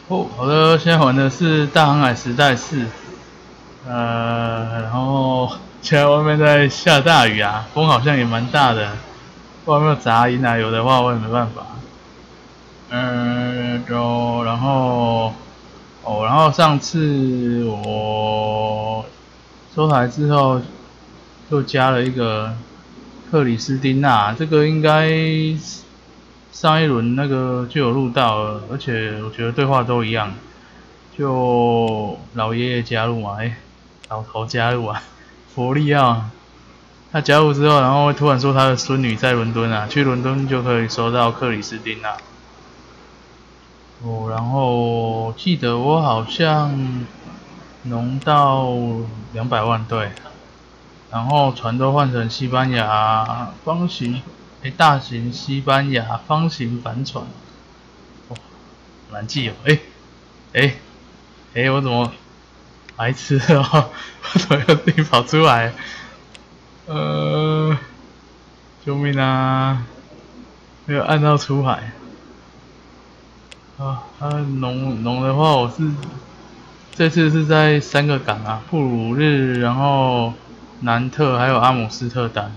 哦，好的，现在玩的是《大航海时代4》，然后现在外面在下大雨啊，风好像也蛮大的，不知道有没有杂音啊？有的话我也没办法。然后然后上次我收台之后，又加了一个克里斯汀娜，这个应该上一轮那个就有录到了，而且我觉得对话都一样。就老爷爷加入嘛，老头加入啊，佛利奥，他加入之后，然后突然说他的孙女在伦敦啊，去伦敦就可以收到克里斯汀娜。然后记得我好像农到200万对，然后船都换成西班牙方形，大型西班牙方形帆船，难记哦，我怎么白痴哦？我怎么又自己跑出来？救命啊！没有按到出海。农的话，我是这次是在3个港啊，布鲁日，然后南特还有阿姆斯特丹。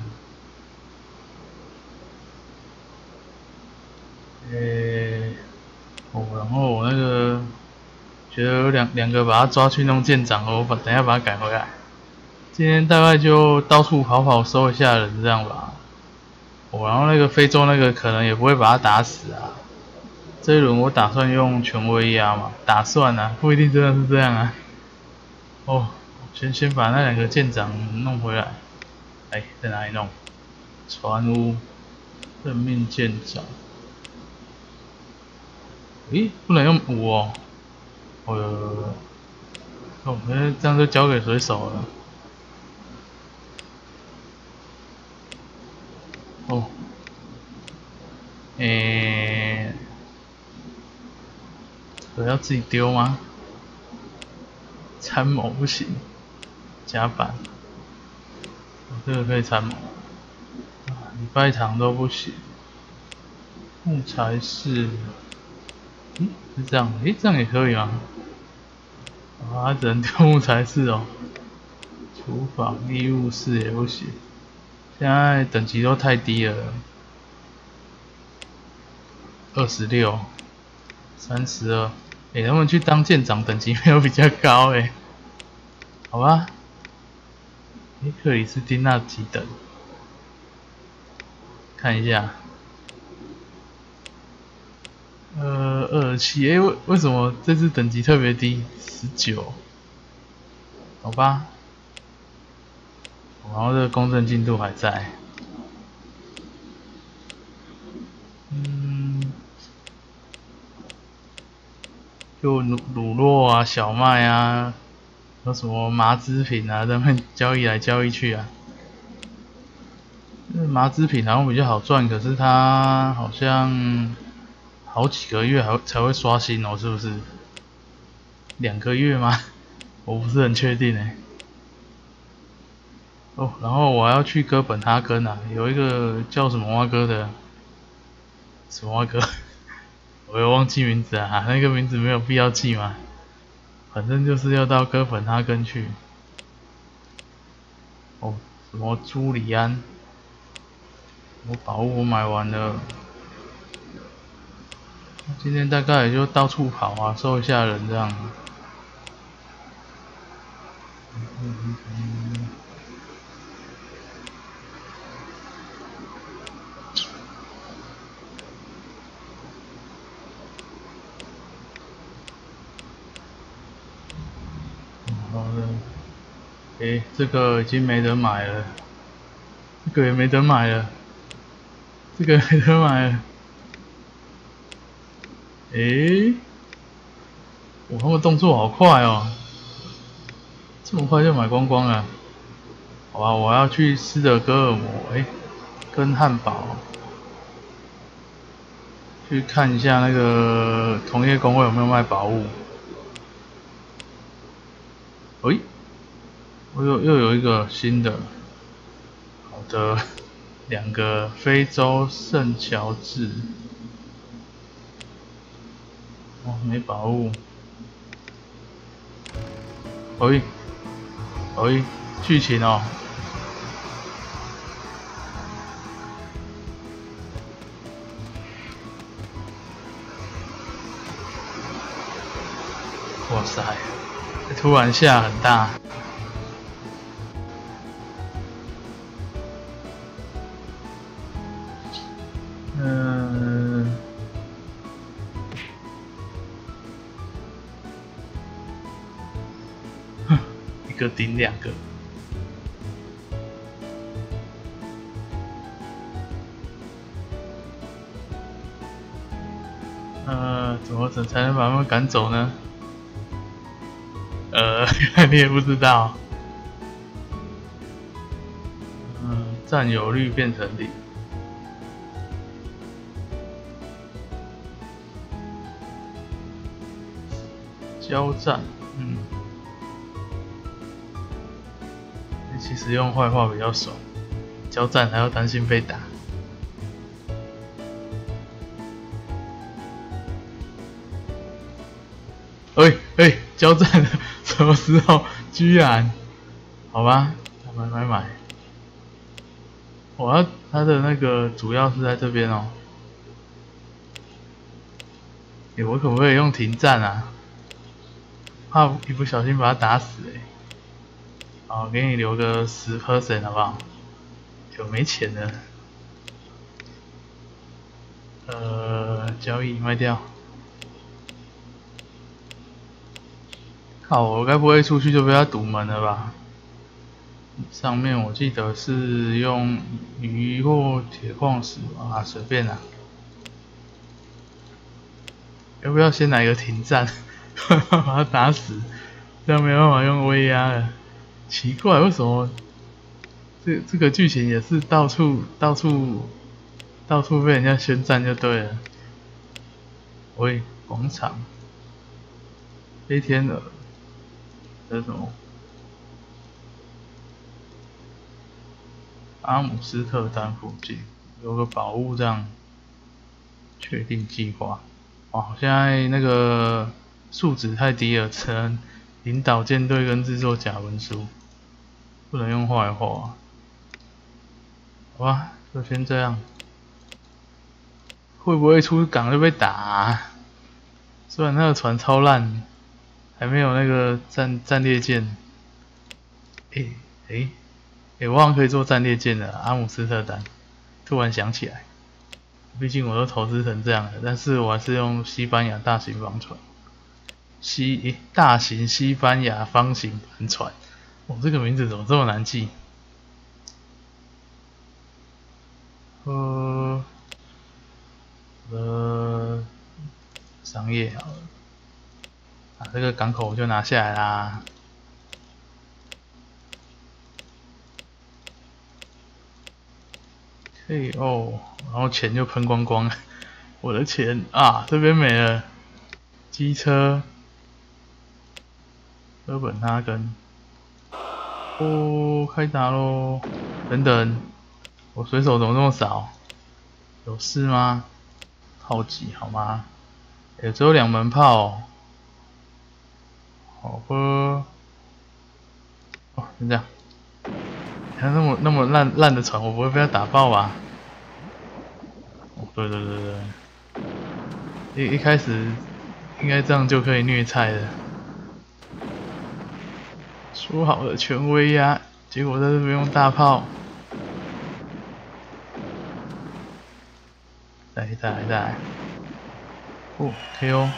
然后我那个觉得有两个把他抓去弄舰长，我等一下把他赶回来。今天大概就到处跑跑收一下人这样吧。然后那个非洲那个可能也不会把他打死啊。这一轮我打算用权威压嘛，打算啊，不一定真的是这样啊。先把那2个舰长弄回来。在哪里弄？船屋，任命舰长。不能用5哦。这样就交给水手了。我要自己丢吗？参谋不行，甲板。这个可以参谋。礼拜堂都不行。木材室，是这样，这样也可以吗？只能丢木材室哦。厨房、医务室也不行。现在等级都太低了。26、32，他们去当舰长等级没有比较高好吧。克里斯汀娜几等？看一下。27，为什么这次等级特别低？19，好吧。然后这个公证进度还在。就乳酪啊、小麦啊，有什么麻织品啊，他们交易来交易去啊。麻织品好像比较好赚，可是它好像好几个月才会刷新哦，是不是？2个月吗？我不是很确定然后我还要去哥本哈根啊，有一个叫什么蛙哥的，什么蛙哥，我又忘记名字啊，那个名字没有必要记嘛，反正就是要到哥本哈根去。什么朱里安，我宝物我买完了，今天大概也就到处跑啊，收一下人这样。好的，这个已经没得买了，这个也没得买了，这个也没得买了。他们动作好快哦，这么快就买光光了。好吧，我要去斯德哥尔摩，跟汉堡，去看一下那个同业工会有没有卖宝物。我又有一个新的，好的，2个非洲圣乔治， 哦，没宝物。喂，喂，剧情哦。哇塞，突然下很大。一个顶两个。怎么整才能把他们赶走呢？你也不知道。占有率变成0。交战，其实用坏话比较爽，交战还要担心被打。交战了，什么时候？居然，好吧，买。他的那个主要是在这边哦。我可不可以用停战啊？怕一不小心把他打死好，给你留个10% 好不好？就没钱了。交易卖掉。靠，我该不会出去就被他堵门了吧？上面我记得是用鱼或铁矿石啊，随便啦。要不要先来个停战，把他打死？这样没办法用威压了。奇怪，为什么这个剧情也是到处被人家宣战就对了。喂，广场，飞天鹅，这是什么？阿姆斯特丹附近有个宝物，这样确定计划。哇，现在那个数值太低了，只能领导舰队跟制作假文书，不能用坏话。好吧，就先这样。会不会出港就被打啊？虽然那个船超烂，还没有那个战列舰。我好像可以做战列舰的阿姆斯特丹。突然想起来，毕竟我都投资成这样了，但是我还是用西班牙大型帆船。大型西班牙方形帆船。这个名字怎么这么难记？商业好了。这个港口我就拿下来啦。然后钱就喷光光了。我的钱啊，这边没了。机车，哥本哈根。开打咯！等等，我水手怎么这么少？有事吗？炮击好吗？只有2门炮。好吧。就这样。你看那么烂的船，我不会被他打爆吧？对。一开始应该这样就可以虐菜了。说好的全威压，结果在这边用大炮。再来。KO。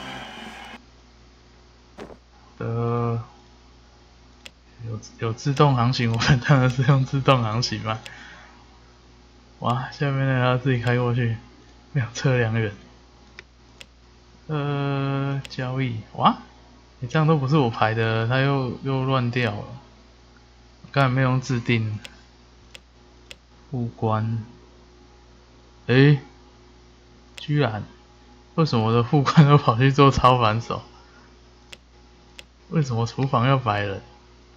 有自动航行，我们当然是用自动航行嘛。哇，下面那个要自己开过去，2车2人。交易，哇，你这样都不是我排的，他又乱掉了。刚才没用自定。副官，居然，为什么我的副官都跑去做超反手？为什么厨房要摆人？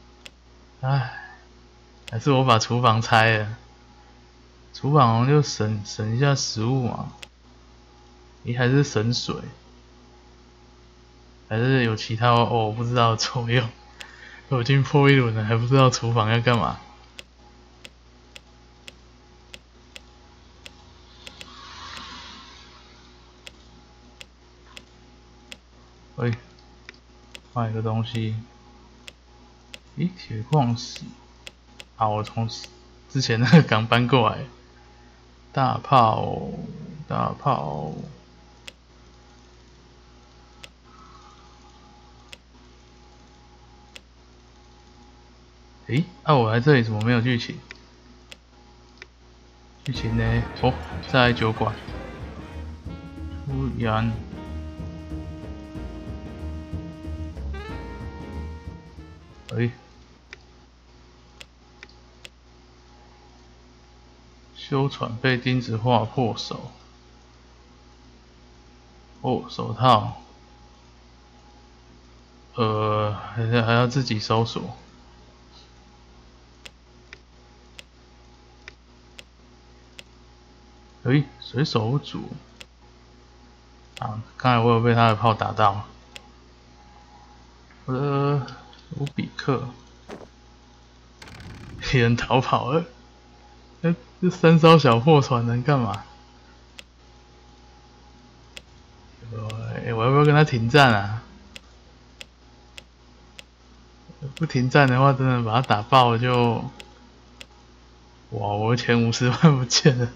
还是我把厨房拆了。厨房好像就省一下食物嘛。还是省水。 还是有其他我不知道的作用？我已经破一轮了，还不知道厨房要干嘛。喂，换一个东西。咦，铁矿石。啊，我从之前那个港搬过来。大炮，大炮。诶，我来这里怎么没有剧情？剧情呢？哦，再来酒馆。突然，诶，修船被钉子划破手。哦，手套。还要自己搜索。诶，水手不足。啊，刚才我有被他的炮打到。我的卢比克，别人逃跑了。这三艘小破船能干嘛？我要不要跟他停战啊？不停战的话，真的把他打爆了就，哇！我的前50万不见了，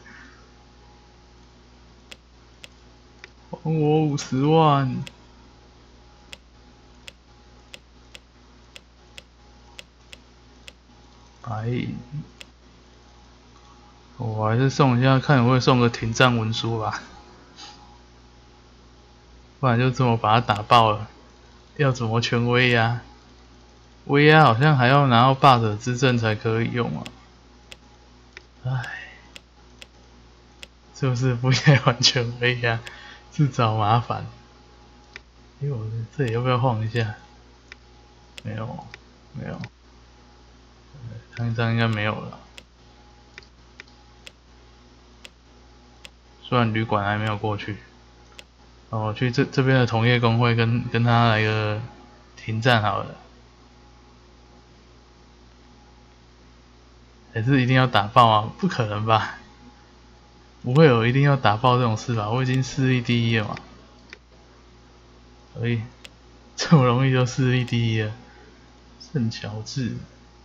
还我50万！白，我还是送一下，看有没有送个停战文书吧，不然就这么把他打爆了，要怎么全威压？威压好像还要拿到霸者之证才可以用啊，唉，是不是不应该完全威压，自找麻烦？我这里要不要晃一下？没有，没有，这样应该没有了。虽然旅馆还没有过去，我去这边的同业工会跟他来个停战好了。还是一定要打爆啊？不可能吧？不会有一定要打爆这种事吧？我已经势力第一了嘛，所以这么容易就势力第一了。圣乔治，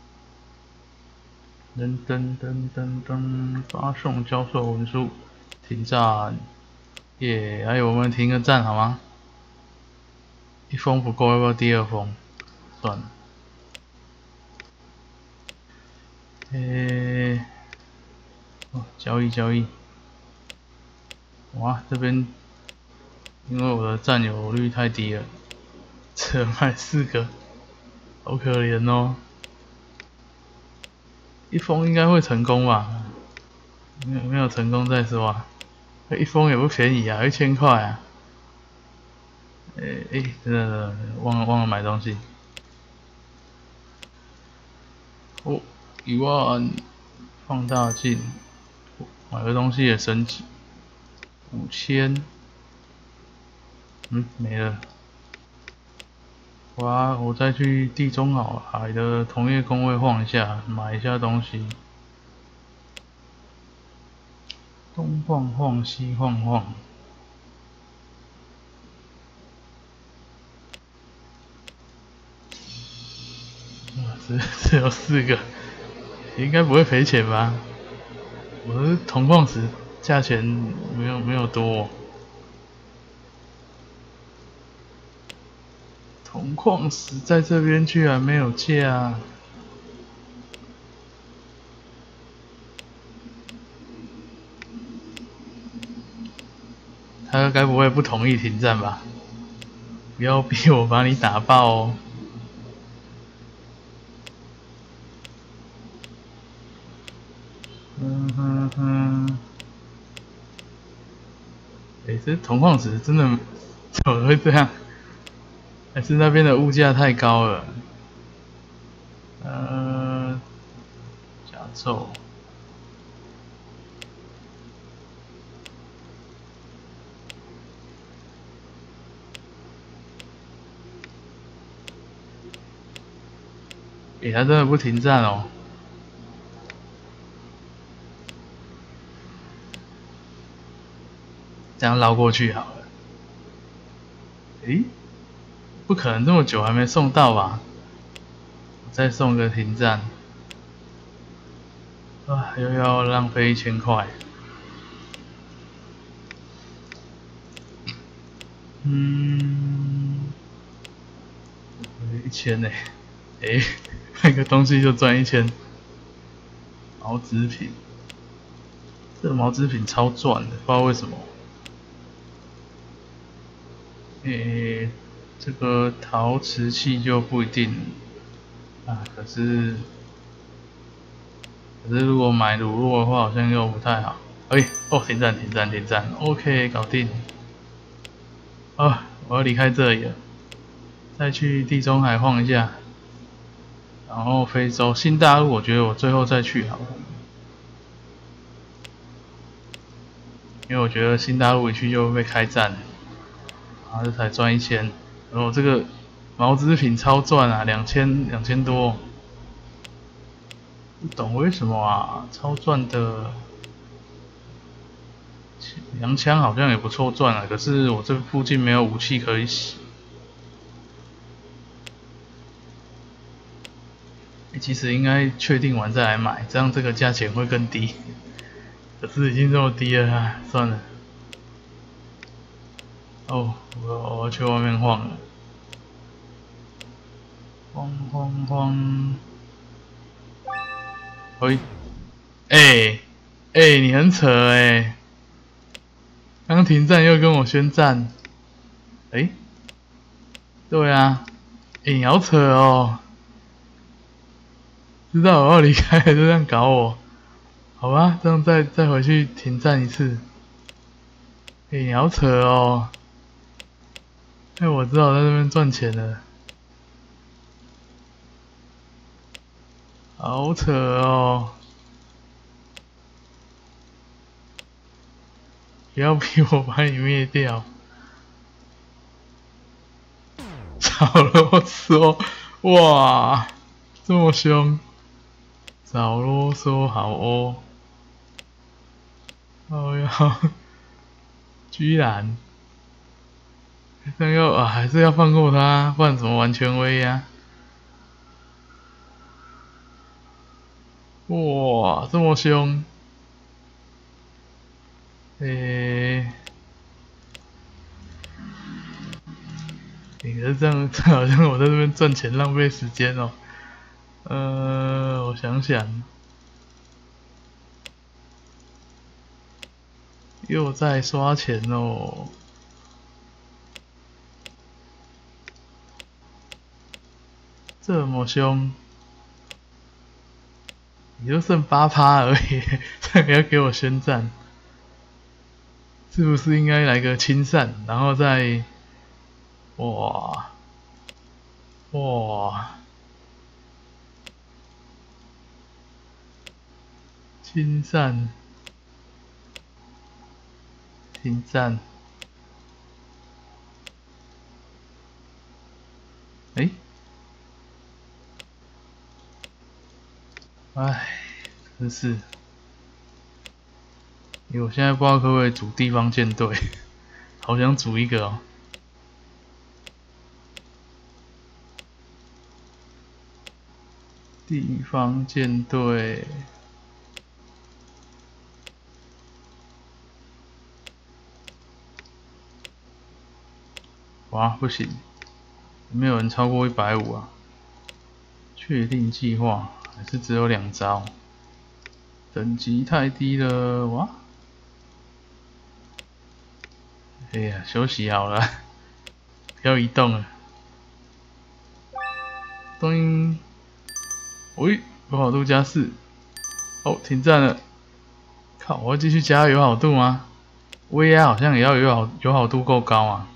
噔噔噔噔噔，发送交售文书，停战。耶，还有我们停个战好吗？一封不够，要不要第二封？算了。交易交易。哇，这边因为我的占有率太低了，只卖4个，好可怜哦。一封应该会成功吧？没有成功再说啊。一封也不便宜啊，1000块啊。真的忘了买东西。哦，10000，放大镜，买个东西也升级。5000，没了。哇，我再去地中海的同业工会晃一下，买一下东西。东晃晃，西晃晃。只有4个，应该不会赔钱吧？我的铜矿石价钱没有多哦。铜矿石在这边居然没有价，他该不会不同意停战吧？不要逼我把你打爆哦！这铜矿石真的怎么会这样？还是那边的物价太高了？甲胄。 他真的不停站哦。这样绕过去好了。不可能这么久还没送到吧？再送个停站。又要浪费1000块。1000呢？那个东西就赚1000。毛织品，这个毛织品超赚的，不知道为什么。这个陶瓷器就不一定啊，可是如果买乳酪的话，好像又不太好。停站 ，OK， 搞定。我要离开这里了，再去地中海晃一下，然后非洲、新大陆，我觉得我最后再去好了，因为我觉得新大陆一去就会被开战，然后这才赚1000，然后这个毛织品超赚啊，2000多，不懂为什么啊，超赚的。洋枪好像也不错赚啊，可是我这附近没有武器可以洗。其实应该确定完再来买，这样这个价钱会更低。可是已经这么低了，算了。我要去外面晃了，晃。你很扯刚停站又跟我宣战。对啊，你好扯哦。知道我要离开了，就这样搞我。好吧，这样再回去停站一次。你好扯哦。我知道我在这边赚钱了。好扯哦。不要逼我把你灭掉。少啰嗦，哇，这么凶。少啰嗦，好哦。居然，还是要放过他，不然怎么玩权威呀？哇，这么凶。你是这样好像我在这边赚钱浪费时间哦。我想想，又在刷钱哦。这么凶，你就剩8%而已，这个要给我宣战，是不是应该来个清散，然后再，哇，清散，停战，真是，我现在不知道可不可以组地方舰队，好想组一个哦。地方舰队，哇，不行，没有人超过150啊。确定计划还是只有2招，等级太低了，哇！休息好了，不要移动了。咚！友好度加4。停站了。靠，我要继续加友好度吗？VA 好像也要友好度够高啊。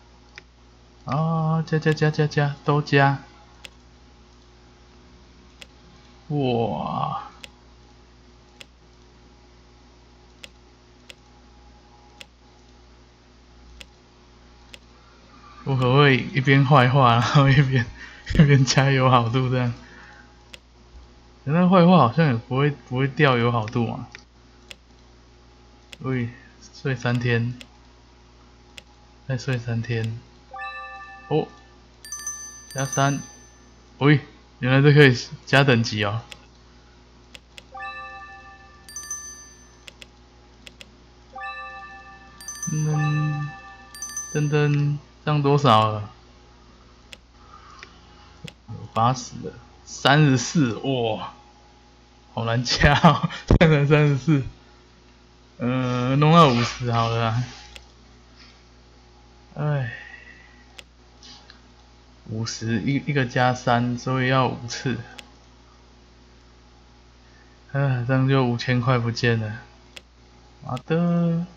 加，都加。哇！我可不可以一边坏话，然后一边加友好度这样？ 那坏话好像也不会掉友好度嘛。喂，睡3天，再睡3天。哦，加3。喂，原来这可以加等级哦。噔噔，这样多少了？80了，34，哇，好难加哦，才34。弄到50好了啦。哎，50一个加3，所以要5次。这样就5000块不见了。好的。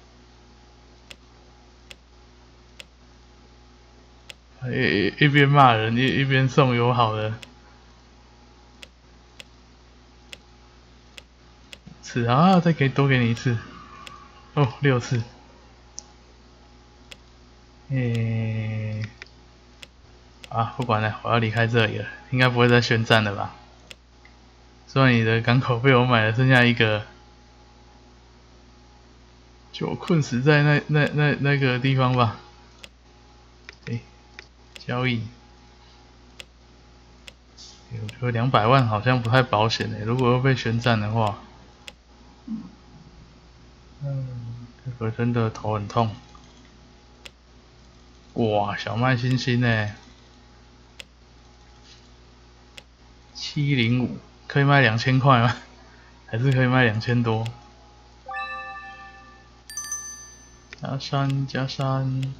一边骂人一边送友好的。次啊，再多给你1次。哦，6次。啊，不管了，我要离开这里了，应该不会再宣战了吧？虽然你的港口被我买了，剩下一个，就困死在那个地方吧。交易。我觉得200万好像不太保险如果又被宣战的话。这个真的头很痛。哇，小麦星星705，可以卖2000块吗？还是可以卖2000多？加3。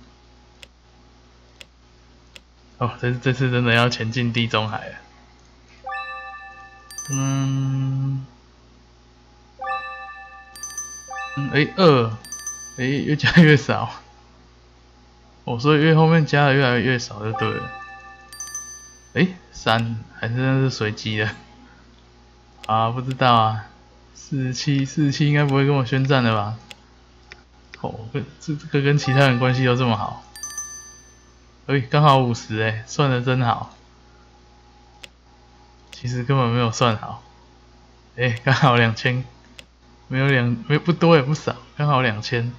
哦，这次真的要前进地中海了。2，越加越少。所以越后面加的越来越少就对了。3，还是那是随机的。啊，不知道啊。47应该不会跟我宣战的吧？这个跟其他人关系都这么好。刚好50算得真好。其实根本没有算好。刚好2000，没不多也不少，刚好2000。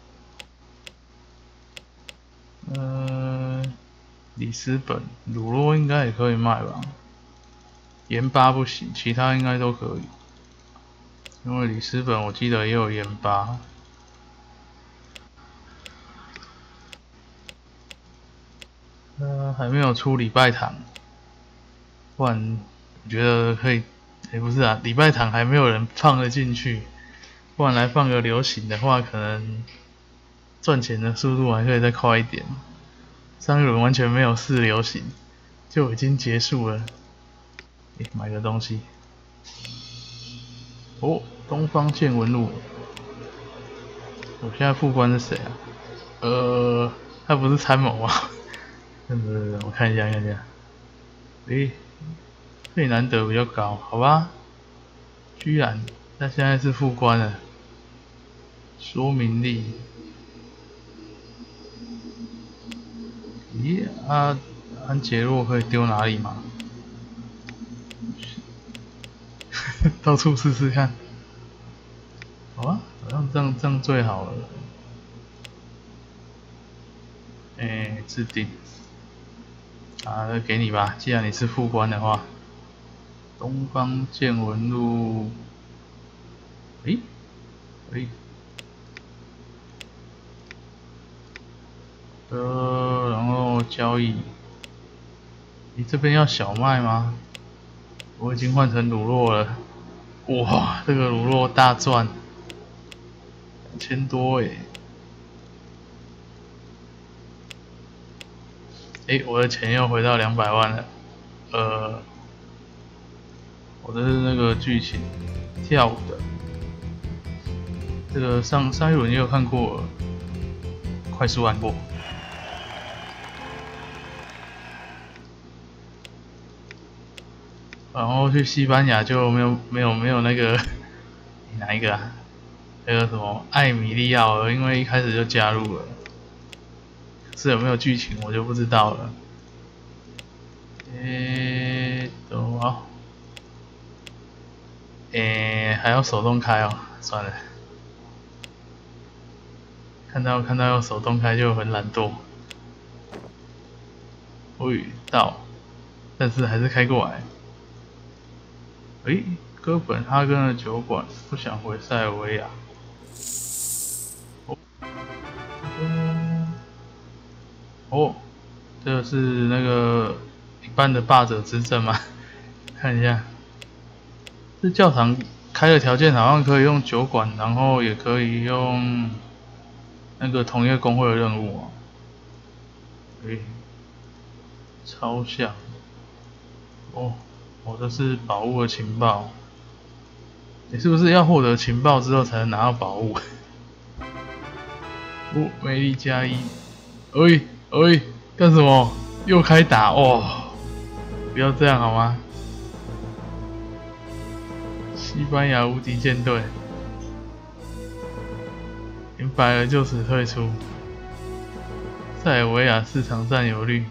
里斯本乳酪应该也可以卖吧？盐巴不行，其他应该都可以。因为里斯本我记得也有盐巴。还没有出礼拜堂，不然我觉得可以。不是啊，礼拜堂还没有人放得进去，不然来放个流行的话，可能赚钱的速度还可以再快一点。上一轮完全没有试流行，就已经结束了。买个东西。东方见闻录。我现在副官是谁啊？他不是参谋啊？我看一下。费南德比较高，好吧？居然，他现在是副官了。说明力。安杰洛可以丢哪里吗？到处试试看。好啊，好像这样最好了。制定。那给你吧，既然你是副官的话。东方见闻录。然后交易。你这边要小麦吗？我已经换成乳酪了。哇，这个乳酪大赚，2000多我的钱又回到200万了。我的是那个剧情跳舞的，这个上一轮也有看过，快速按过。然后去西班牙就没有那个哪一个啊？那个什么艾米利奥，因为一开始就加入了，是有没有剧情我就不知道了。 还要手动开哦，算了。看到要手动开就很懒惰。喂，到，但是还是开过来。哥本哈根的酒馆，不想回塞尔维亚。哦，这是那个一般的霸者之阵吗？看一下，这教堂开的条件好像可以用酒馆，然后也可以用那个同业工会的任务哦。超像。哦，这是宝物的情报。你是不是要获得情报之后才能拿到宝物？魅力加一。干什么？又开打哦！不要这样好吗？西班牙无敌舰队，明白了就此退出。塞尔维亚市场占有率，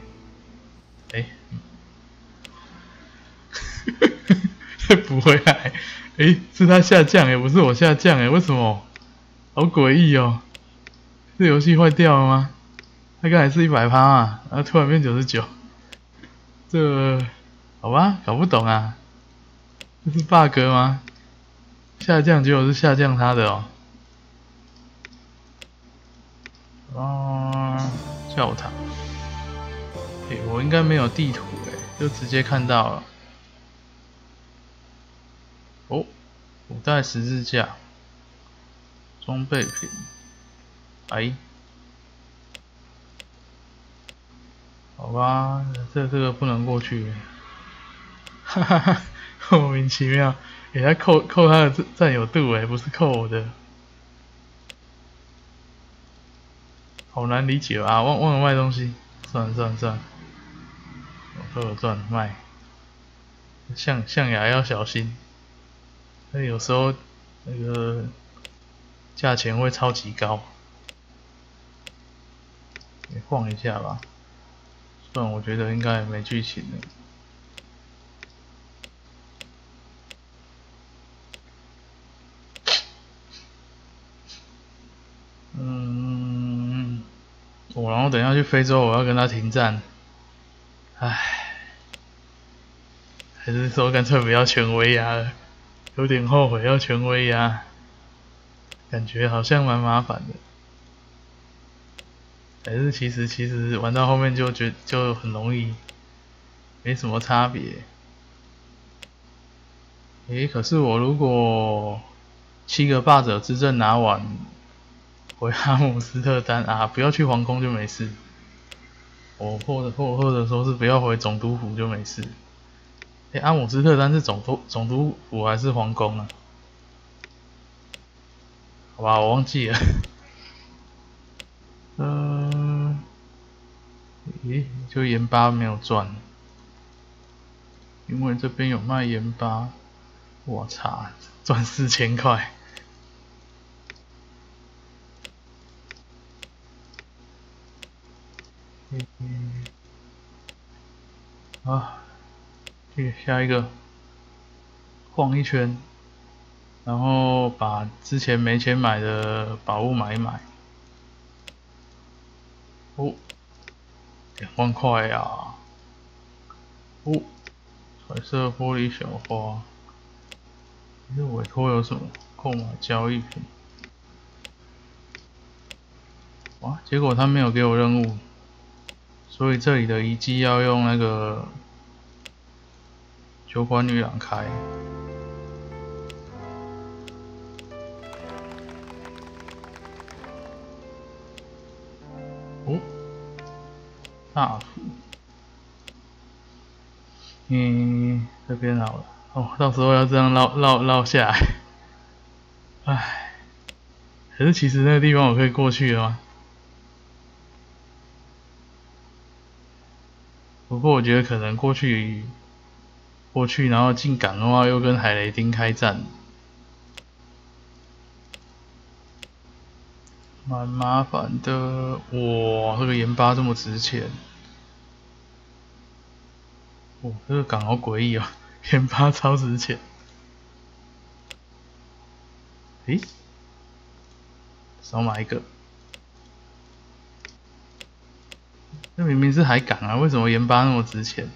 补回来。是他下降不是我下降为什么？好诡异哦！这游戏坏掉了吗？他刚才是100%啊，然后突然变99，这好吧，搞不懂啊，这是 bug 吗？下降结果是下降他的教堂，我应该没有地图就直接看到了。古代十字架，装备品，好吧，这个不能过去，哈哈哈，莫名其妙，他扣他的占有度不是扣我的，好难理解啊！忘了卖东西，算了，都有赚卖，象牙要小心，有时候那个价钱会超级高，你晃一下吧。不然我觉得应该也没剧情了。然后等一下去非洲，我要跟他停战。还是说干脆不要全威压了，有点后悔要全威压，感觉好像蛮麻烦的。还是其实玩到后面就很容易，没什么差别。可是我如果7个霸者之阵拿完，回阿姆斯特丹啊，不要去皇宫就没事。或者说是不要回总督府就没事。阿姆斯特丹是总督府还是皇宫啊？好吧，我忘记了。就盐巴没有赚，因为这边有卖盐巴。我操，赚4000块。去下一个，晃一圈，然后把之前没钱买的宝物买一买。2万块啊！彩色玻璃小花。这委托有什么？购买交易品。结果他没有给我任务，所以这里的遗迹要用那个酒馆女郎开。大斧。这边好了。到时候要这样绕下来。可是其实那个地方我可以过去的吗？不过我觉得可能过去，然后进港的话，又跟海雷丁开战，蛮麻烦的。这个盐巴这么值钱。这个港好诡异哦，盐巴超值钱。 诶，少买一个。这明明是海港啊，为什么盐巴那么值钱？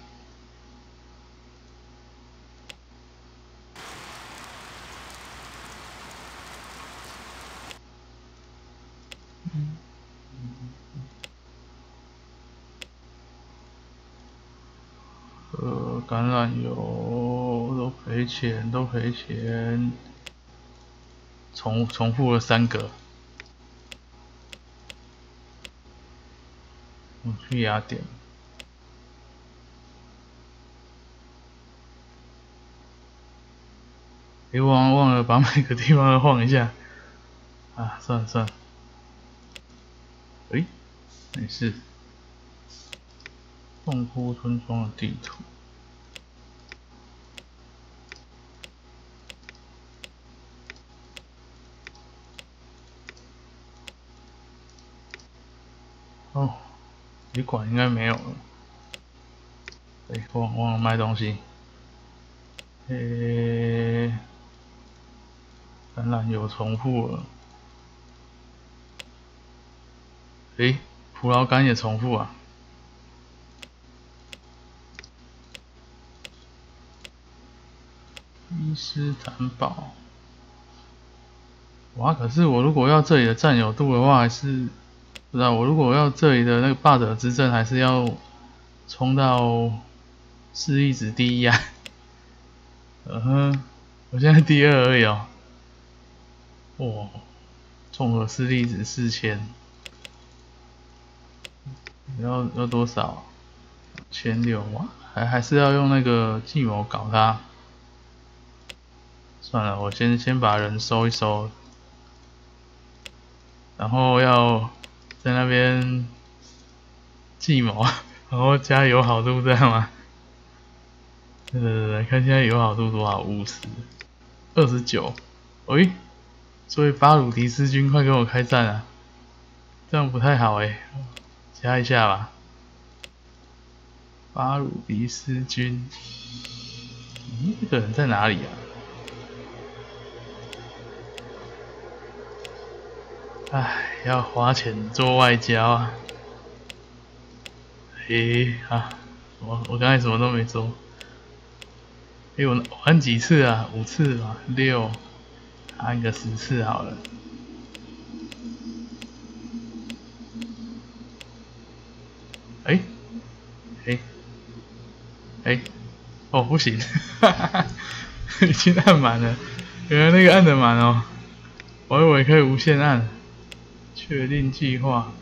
橄榄油都赔钱，都赔钱。重复了3个。我去雅典。忘了把每个地方都晃一下。啊，算了算了。没事。洞窟村庄的地图。哦，旅馆应该没有了。忘了卖东西。橄榄油重复了。葡萄干也重复啊。伊斯坦堡。哇，可是我如果要这里的占有度的话，还是不知道。我如果要这里的那个霸者之阵，还是要冲到势力值第一啊。我现在第2而已哦。哇，综合势力值4000。要多少？1600哇，还是要用那个计谋搞他。算了，我先把人收一收，然后要在那边计谋，然后加友好度，这样吗？对，看现在友好度多少？50、29。所以巴鲁迪斯军快跟我开战啊！这样不太好加一下吧。巴鲁迪斯军，这个人在哪里啊？要花钱做外交啊。我刚才什么都没做。我玩几次啊？5次吧，6，按个10次好了。不行，已经按满了。原来那个按得满哦，我以为可以无限按。确定计划，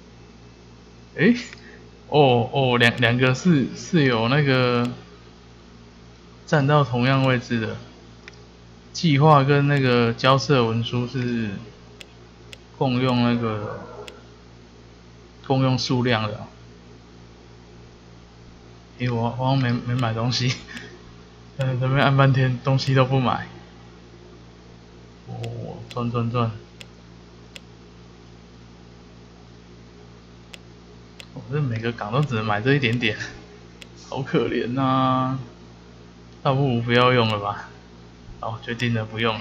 两个是有那个站到同样位置的。计划跟那个交涉文书是共用数量的。我好像没买东西，这边按半天东西都不买。赚。我这每个港都只能买这一点点，好可怜呐！倒不如不要用了吧。好，决定了不用了。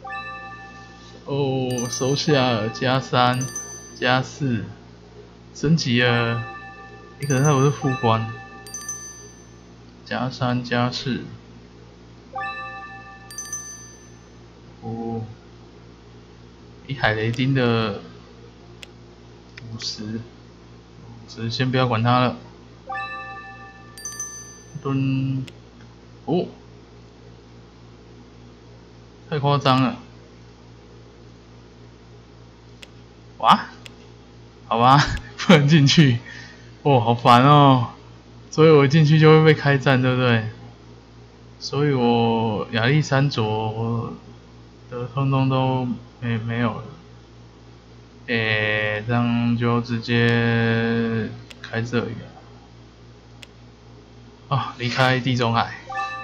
收下了+3、+4，升级了。可能他不是副官。+3、+4。海雷丁的50，先不要管它了。蹲，太夸张了。哇，好吧，不能进去。好烦哦。所以我进去就会被开战，对不对？所以我亚历山卓的通通都没有了。这样就直接开这里了。离开地中海，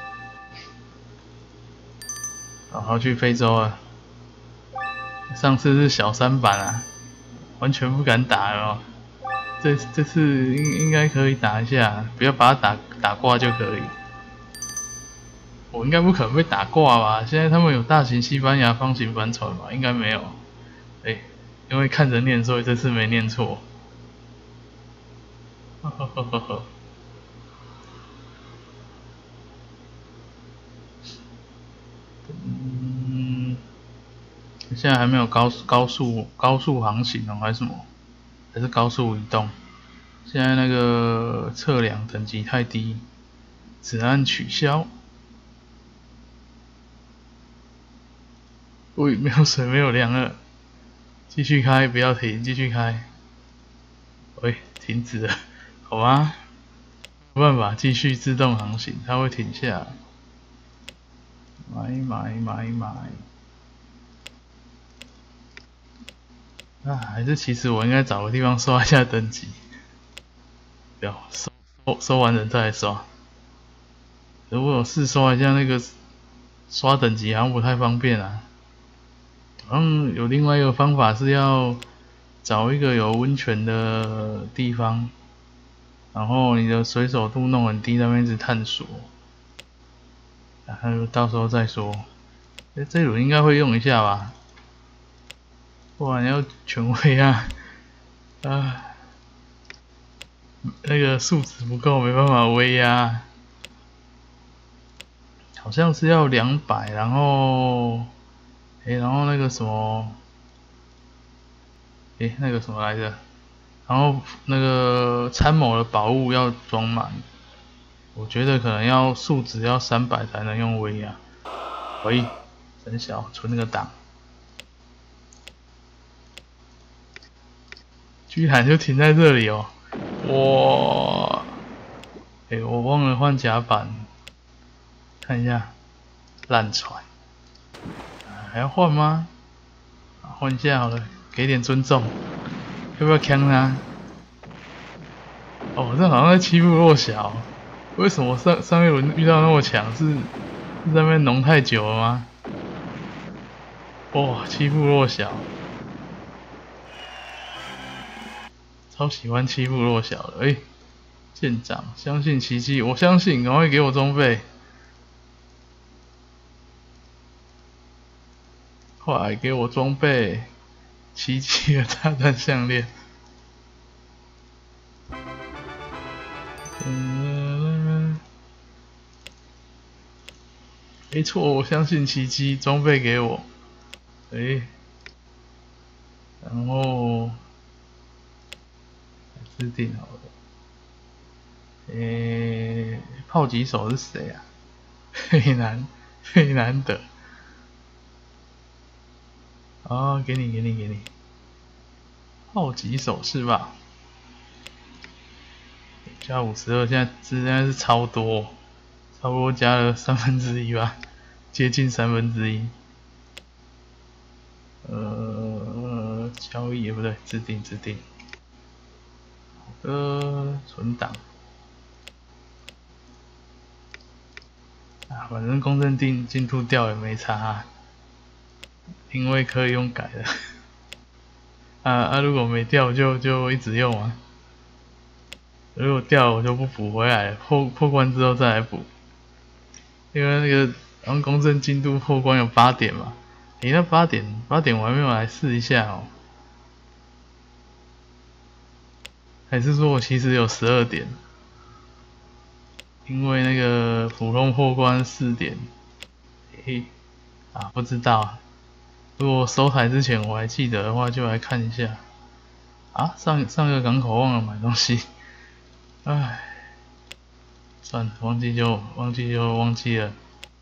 然后去非洲了。上次是小3版啊，完全不敢打了。这次应该可以打一下，不要把它打挂就可以。 我应该不可能被打挂吧？现在他们有大型西班牙方形帆船吧？应该没有。因为看着念，所以这次没念错。呵呵呵呵呵。现在还没有高速航行哦，还是什么？还是高速移动？现在那个测量等级太低，只按取消。喂，没有水，没有粮了，继续开，不要停，继续开。喂，停止了，好吗？没办法，继续自动航行，它会停下来。买。还是其实我应该找个地方刷一下等级。不要收完人再来刷。如果我试刷一下那个刷等级，好像不太方便啊。好像有另外一个方法是要找一个有温泉的地方，然后你的水手度弄很低，在那边一直探索。然后到时候再说。这一轮应该会用一下吧，不然要全威啊。那个数值不够，没办法威啊。好像是要200，然后，然后那个什么，那个什么来着？然后那个参谋的宝物要装满，我觉得可能要数值要300才能用威啊。喂，真小，存个档。居然就停在这里哦！哇，我忘了换甲板，看一下，烂船，还要换吗？换一下好了，给点尊重，要不要呛他？哦，这好像在欺负弱小，为什么上一轮遇到那么强？是在那边农太久了吗？哇，欺负弱小，超喜欢欺负弱小的，舰长，相信奇迹，我相信，赶快给我装备，快给我装备，奇迹的炸弹项链。没错，我相信奇迹，装备给我。然后制定好了。炮击手是谁啊？费南德。给你。炮击手是吧？加52，现在是超多，差不多加了1/3吧，接近1/3。交易也不对，制定。好的，存档。反正公正进度掉也没差，因为可以用改的。如果没掉就一直用啊。如果掉了我就不补回来了，破关之后再来补。因为那个好像公正进度破关有8点嘛，那8点我还没有来试一下哦。还是说我其实有12点？因为那个普通破关4点。不知道。如果收台之前我还记得的话，就来看一下。上个港口忘了买东西。算了，忘记就忘记了。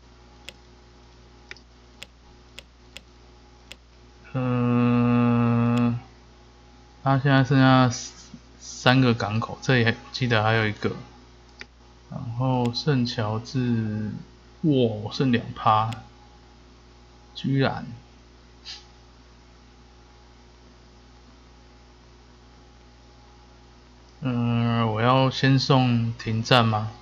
他现在剩下3个港口，这里记得还有一个。然后圣乔治，哇，剩2%，居然。我要先送停战吗？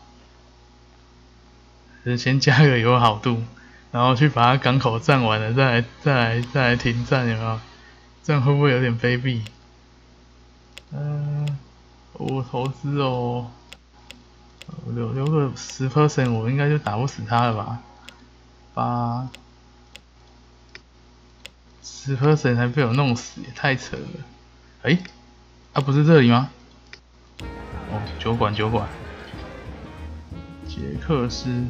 还是先加个友好度，然后去把它港口占完了，再来停战，有没有？这样会不会有点卑鄙？我投资哦，留个10%，我应该就打不死他了吧？ 8 10% 还被我弄死，也太扯了。哎、啊不是这里吗？哦，酒馆，杰克斯，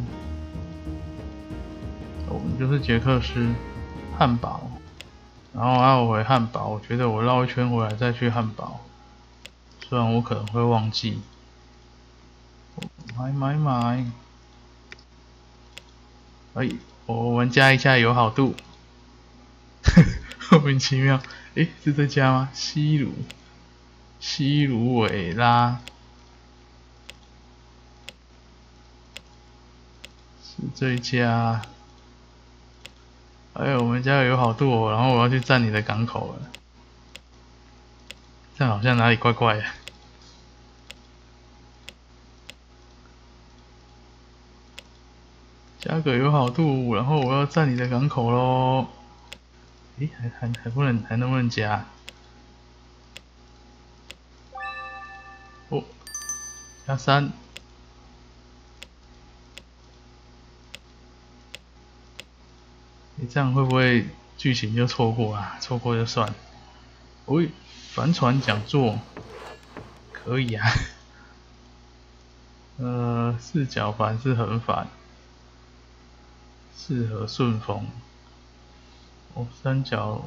我们就是杰克斯，汉堡。然后还有回汉堡，我觉得我绕一圈回来再去汉堡，虽然我可能会忘记。买，哎，我们加一下友好度，莫名其妙，诶，是这家吗？西鲁韦拉，是这一家。哎，我们家有友好度哦，然后我要去占你的港口了，这样好像哪里怪怪的。加个友好度，然后我要占你的港口咯。诶，还能不能加？哦，加3。你这样会不会剧情就错过啊？错过就算。喂，帆船讲座可以啊。四角帆是横帆，适合顺风。哦，三角，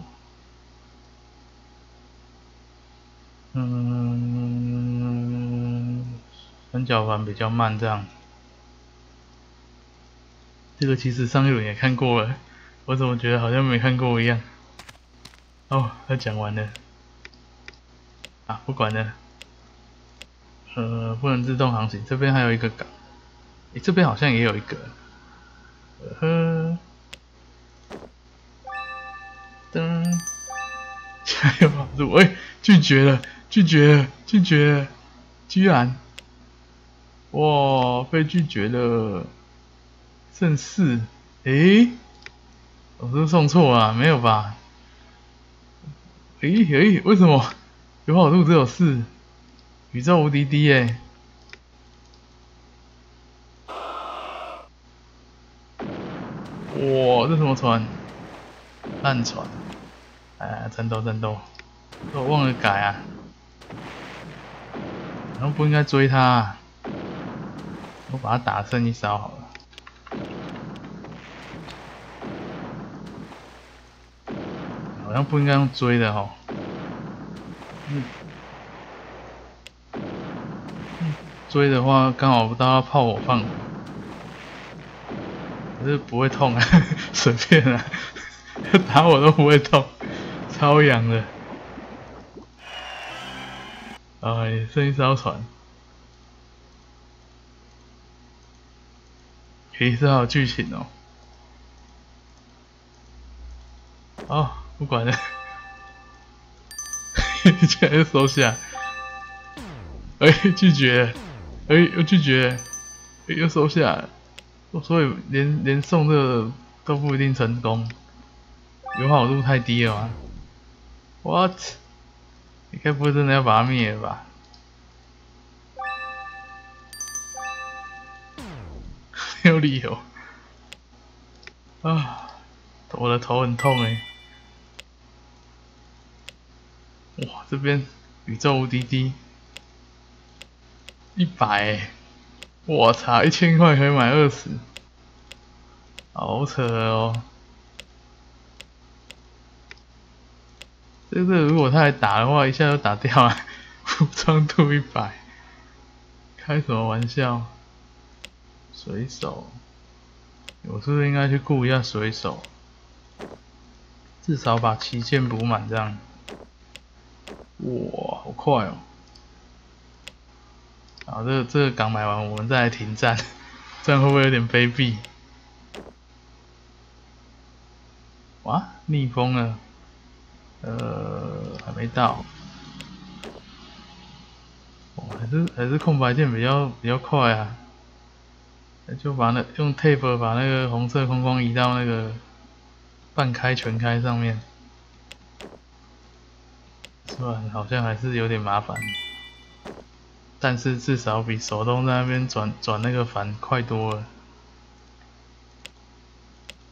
三角帆比较慢，这样。这个其实上一轮也看过了，我怎么觉得好像没看过一样？哦，他讲完了。啊，不管了。不能自动航行，这边还有一个港。诶，这边好像也有一个。噔，加油好处，喂，拒绝了，居然，哇，被拒绝了，剩4，诶，我是不是送错了？没有吧？为什么友好度只有4？宇宙无敌低耶！哇，这什么船？烂船！哎，战斗，我忘了改啊，然后不应该追他啊，我把他打剩一艘好了。好像不应该用追的哦。追的话刚好到他炮火范围，可是不会痛啊，随便啊，打我都不会痛，超痒的。哎，剩一艘船。嘿，这好有剧情哦。哦，不管了，竟然又收下。哎，拒绝，哎，又拒绝，哎，又收下了。所以连送这个都不一定成功，友好度太低了吗 ？What？ 你该不会真的要把它灭了吧？没有理由啊！我的头很痛哎。哇，这边宇宙无敌低，100哎！我操，1000块可以买20，好扯哦！这个如果他来打的话，一下就打掉了，武装度100，开什么玩笑？水手，我是不是应该去雇一下水手？至少把旗舰补满这样。哇，好快哦！好，这个港买完，我们再来停战，这样会不会有点卑鄙？哇，逆风了，还没到。哦，还是空白键比较快啊。就把用 tape 把那个红色框框移到那个半开全开上面，是吧？好像还是有点麻烦，但是至少比手动在那边转那个帆快多了。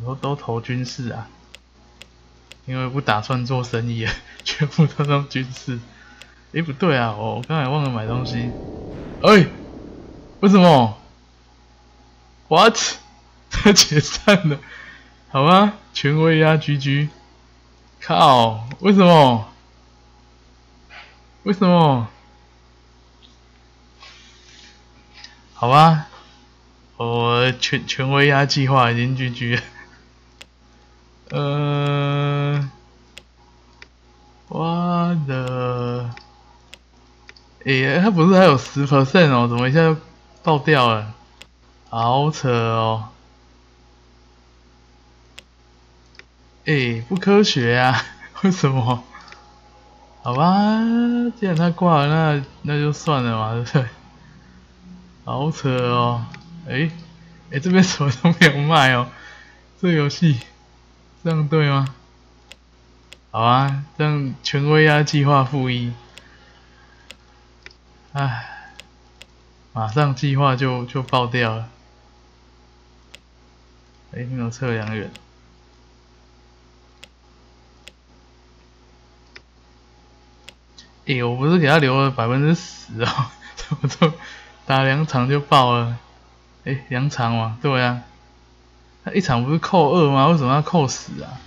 都投军事啊，因为不打算做生意了，全部都弄军事。诶，不对啊，我刚才忘了买东西。哎，为什么 ？What？ 它解散了？好吧，权威压 GG。靠，为什么？为什么？好吧，我权威压计划已经 GG 了。我的，诶，它不是还有10% 哦？怎么一下就爆掉了？好扯哦！诶，不科学啊！为什么？好吧，既然他挂了，那就算了嘛，对不对？好扯哦！诶，这边什么都没有卖哦，这个游戏这样对吗？好啊，这样权威压计划-1，唉，马上计划就爆掉了。没有测量员。我不是给他留了10%哦，怎么就打2场就爆了？2场嘛，对啊，他一场不是扣2吗？为什么要扣10啊？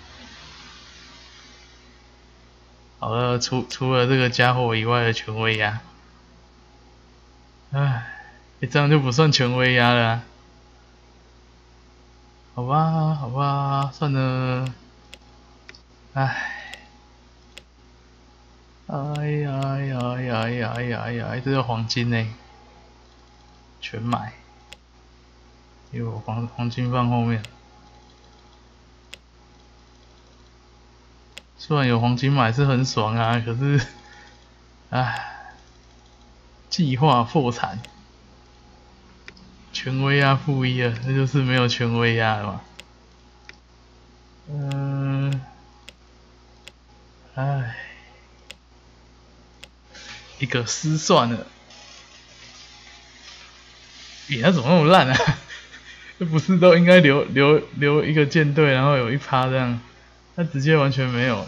好了，除了这个家伙以外的权威压，唉，这样就不算权威压了啊。好吧，好吧，算了，唉。哎呀呀呀呀呀呀！这个黄金呢，全买，因为我黄金放后面。虽然有黄金买是很爽啊，可是，唉，计划破产，权威压-1了，那就是没有权威压了嘛。唉，一个失算了。他怎么那么烂啊？这不是都应该留一个舰队，然后有1%这样，他直接完全没有。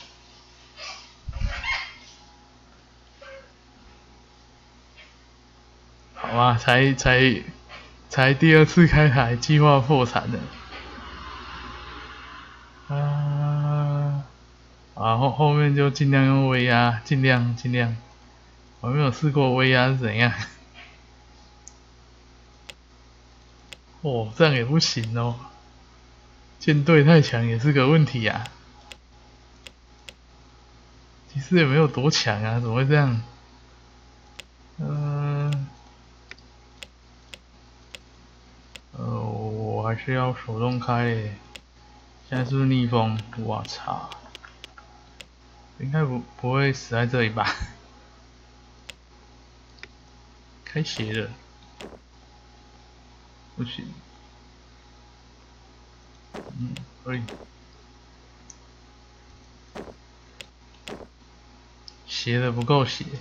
好啊，才第2次开台，计划破产了。后面就尽量用微压，尽量。我没有试过微压是怎样。哦，这样也不行哦，舰队太强也是个问题啊。其实也没有多强啊，怎么会这样？我还是要手动开耶。现在是不是逆风？我操！应该不会死在这里吧？开斜的，不行。可以。斜的不够斜。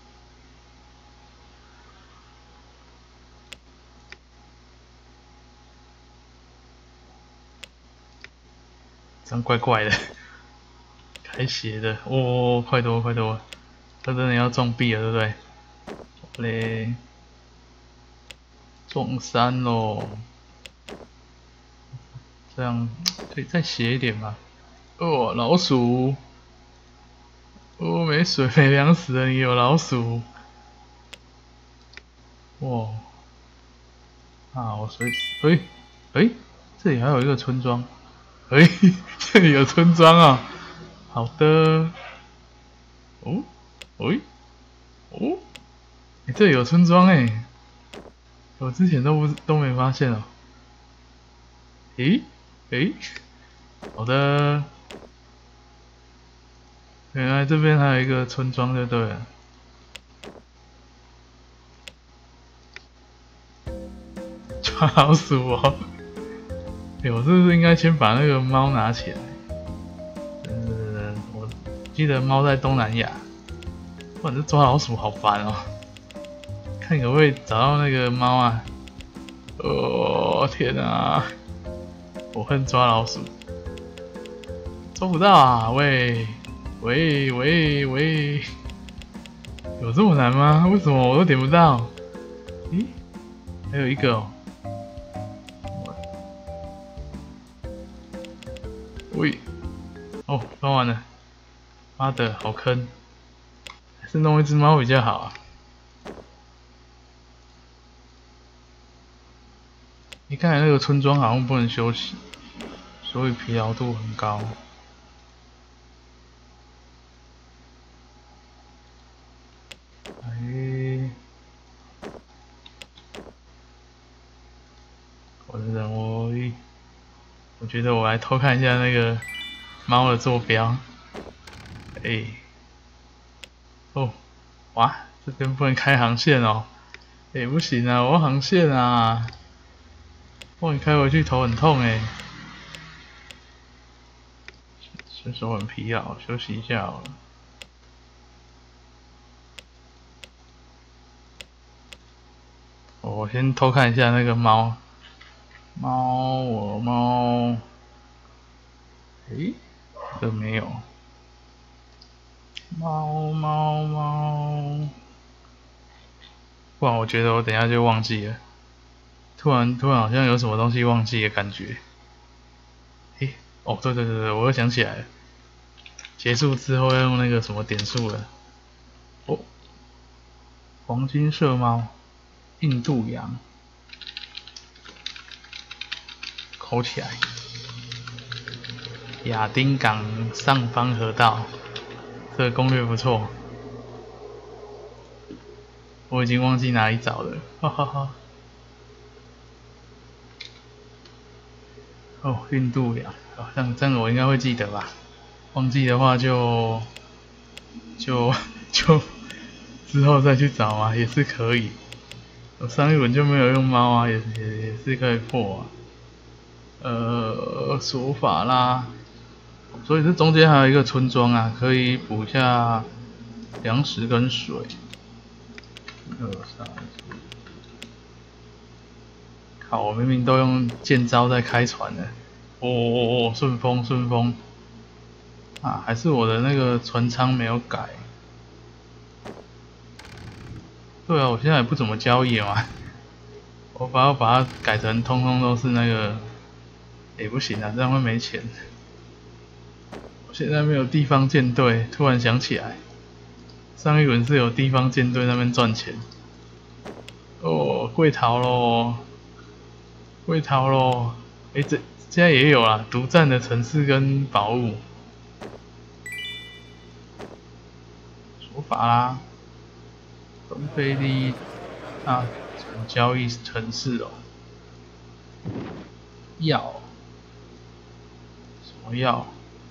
这样怪怪的。开斜的，哦，快多，他真的要中壁了，对不对？嘞，中3咯，这样可以再斜一点吧？哦，老鼠，哦，没水没粮食了，你有老鼠？哇，我随时，这里还有一个村庄，这里有村庄啊，好的，哦，这里有村庄我之前都没发现哦。好的，原来这边还有一个村庄就对了。抓老鼠哦！我是不是应该先把那个猫拿起来？我记得猫在东南亚，不然这抓老鼠好烦哦。看可不可以找到那个猫啊？哦天啊！ 我恨抓老鼠，抓不到啊！喂，有这么难吗？为什么我都点不到？咦，还有一个哦。喂，哦，抓完了。妈的，好坑！还是弄一只猫比较好啊。你看那个村庄好像不能休息，所以疲劳度很高。哎，我的人我觉得我来偷看一下那个猫的坐标。哎，哦，哇，这边不能开航线哦。哎，不行啊，我要航线啊。不然开回去头很痛哎。这时候很疲劳，休息一下好了。我先偷看一下那个猫，猫，诶，这没有，猫，不然我觉得我等一下就忘记了，突然好像有什么东西忘记的感觉，诶，哦对，我又想起来了，结束之后要用那个什么点数了，哦，黄金色猫，印度洋，口起来。亚丁港上方河道，这个攻略不错。我已经忘记哪里找了，哈哈哈。哦，印度洋，好像这样我应该会记得吧？忘记的话就之后再去找啊，也是可以。我上一轮就没有用猫啊，也是可以破啊。索法啦，所以这中间还有一个村庄啊，可以补一下粮食跟水。2、3，靠！我明明都用剑招在开船了。哦，顺风啊！还是我的那个船舱没有改。对啊，我现在也不怎么交易嘛。我把它改成通通都是那个，也不行啊，这样会没钱。我现在没有地方舰队，突然想起来，上一轮是有地方舰队那边赚钱。哦，贵逃咯！哎，这现在也有啦，独占的城市跟宝物。说法啦，东非第一啊，交易城市哦。药？什么药？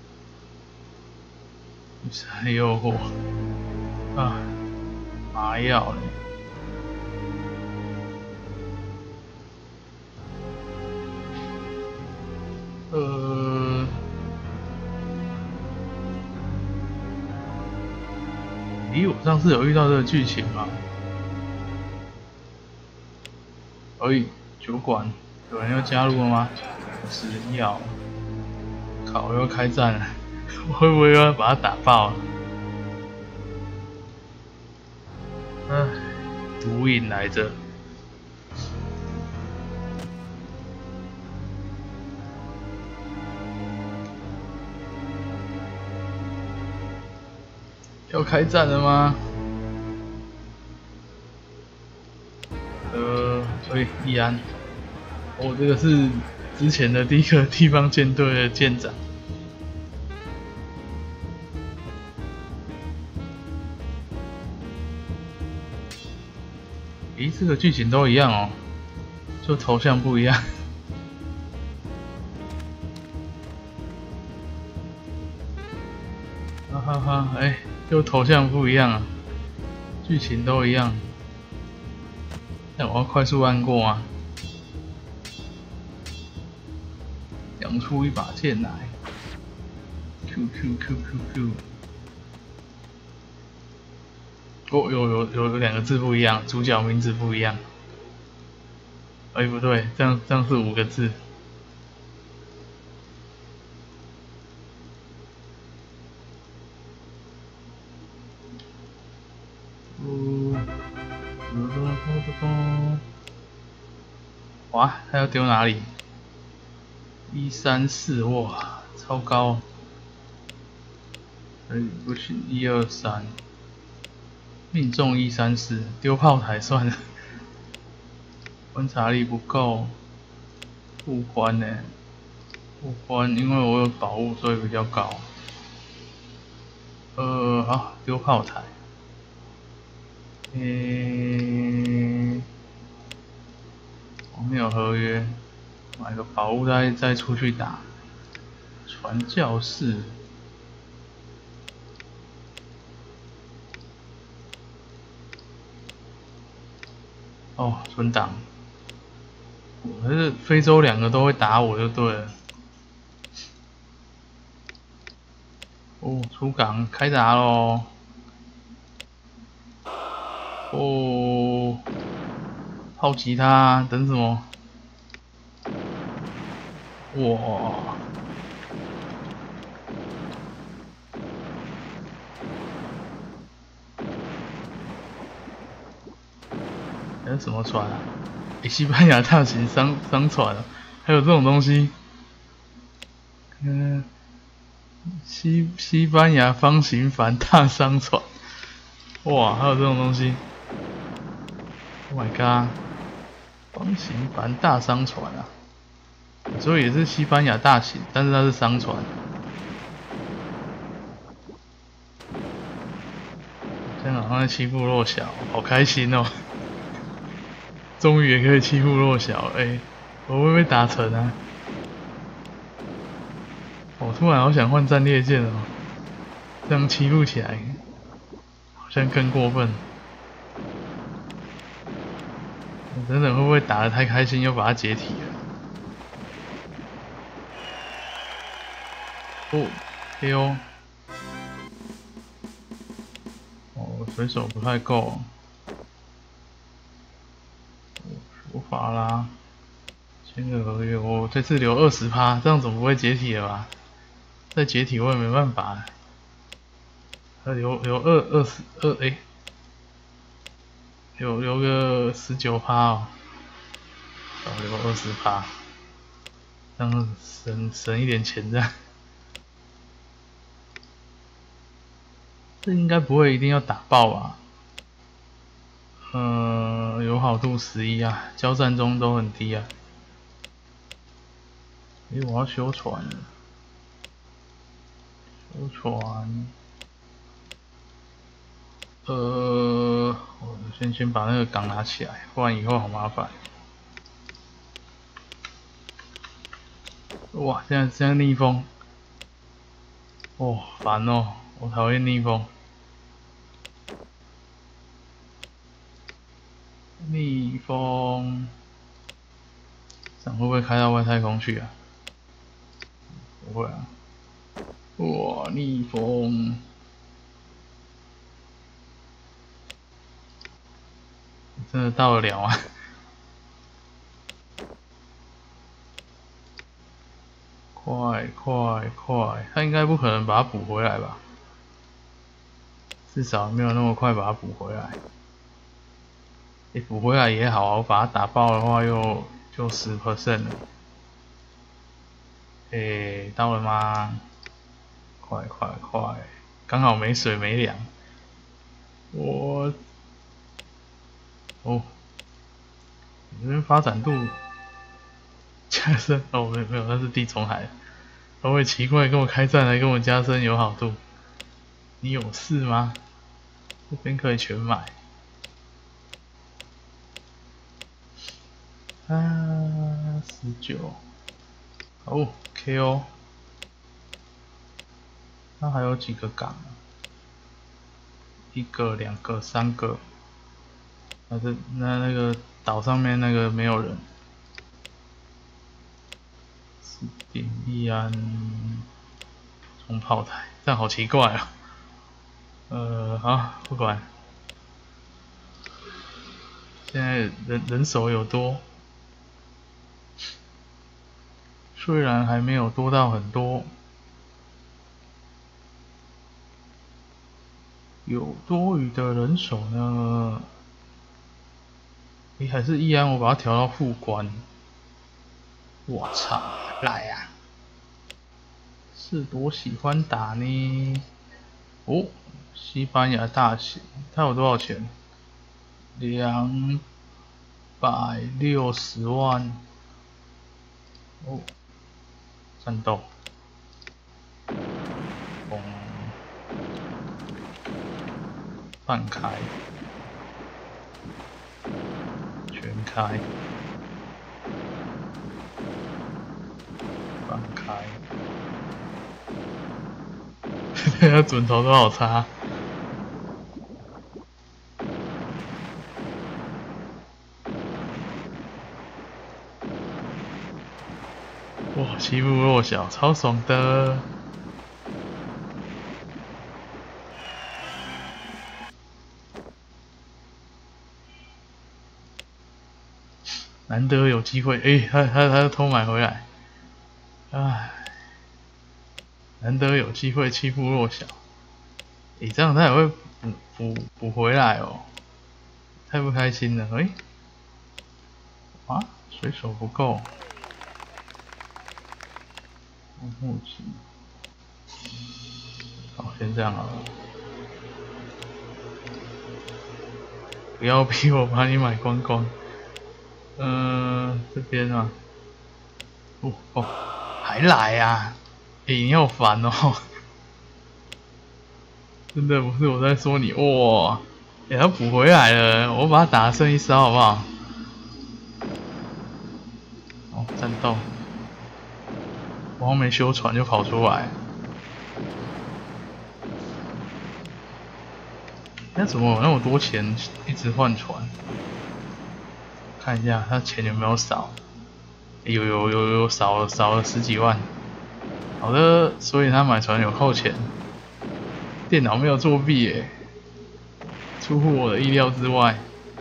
还诱惑啊，麻药嘞。咦，我上次有遇到这个剧情吗？酒馆有人要加入了吗？吃药，靠，又要开战了，我会不会又要把它打爆啊？毒瘾来着。要开战了吗？所以易安，这个是之前的第一个地方舰队的舰长。咦，这个剧情都一样哦，就头像不一样。哈哈哈，哎，就头像不一样啊，剧情都一样。那我要快速按过啊，养出一把剑来。Q。哦，有2个字不一样，主角名字不一样。哎，不对，这样是5个字。 哇，他要丢哪里？134，哇，超高！不行，123，命中134，丢炮台算了。观察力不够，副官呢？副官因为我有宝物，所以比较高。好，丢炮台。我没有合约，买个宝物再出去打。传教士。哦，存档。可是非洲2个都会打我就对了。哦，出港开打咯。哦，炮击他，等什么？哇！还有什么船啊？西班牙大型商船啊，还有这种东西？西班牙方形帆大商船，哇，还有这种东西 ！Oh my god！ 方形帆大商船啊，所以也是西班牙大型，但是它是商船。这样好像在欺负弱小，好开心哦！终于也可以欺负弱小，我会不会打沉啊？我突然好想换战列舰哦，这样欺负起来好像更过分。我等等会不会打得太开心，又把它解体了？哦，KO。哦，水手不太够。说法啦，签个合约，我这次留20%，这样总不会解体了吧？再解体我也没办法。留22，留个19%哦，留20%，这样省一点钱这样。这应该不会一定要打爆吧？友好度11啊，交战中都很低啊。我要修船了，修船。我先把那个港拿起来，不然以后好麻烦。哇，现在逆风，哦，烦哦，我讨厌逆风。逆风，这样会不会开到外太空去啊？不会啊。哇，逆风，真的到得了吗？快！他应该不可能把它补回来吧？至少没有那么快把它补回来。补回来也好啊，我把它打爆的话就10% 了。到了吗？快！刚好没水没粮。我哦，你这边发展度加深哦，没有，那是地中海。都会奇怪跟我开战来跟我加深友好度，你有事吗？这边可以全买。19，哦 KO，那还有几个港啊？1个、2个、3个。那个岛上面那个没有人。4点1安，冲炮台，这样好奇怪啊。好，不管。现在人手有多，虽然还没有多到很多。 有多余的人手呢？还是依然我把它调到副官。我操，来啊！是多喜欢打呢？哦，西班牙大型，它有多少钱？260万。哦，战斗。半开，全开，半开，这个准头都好差。哇，欺负弱小，超爽的。难得有机会，他偷买回来，唉，难得有机会欺负弱小，这样他也会补回来哦，太不开心了，啊，水手不够，木器，好，先这样好了，不要逼我把你买光光，这边啊，还来呀、你好烦哦。真的不是我在说你哇，他补回来了，我把他打剩一烧好不好？哦，战斗，我还没修船就跑出来，那怎么有那么多钱一直换船？看一下他钱有没有少？有少了10几万。好的，所以他买船有扣钱，电脑没有作弊耶，出乎我的意料之外。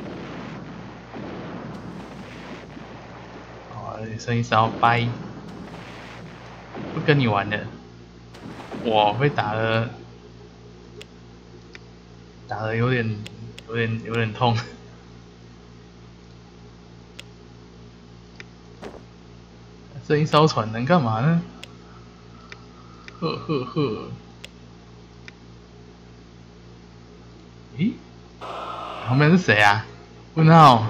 好，剩一烧，拜，不跟你玩了。我被打的有点痛。这一艘船能干嘛呢？呵呵呵。咦？旁边是谁啊？问号？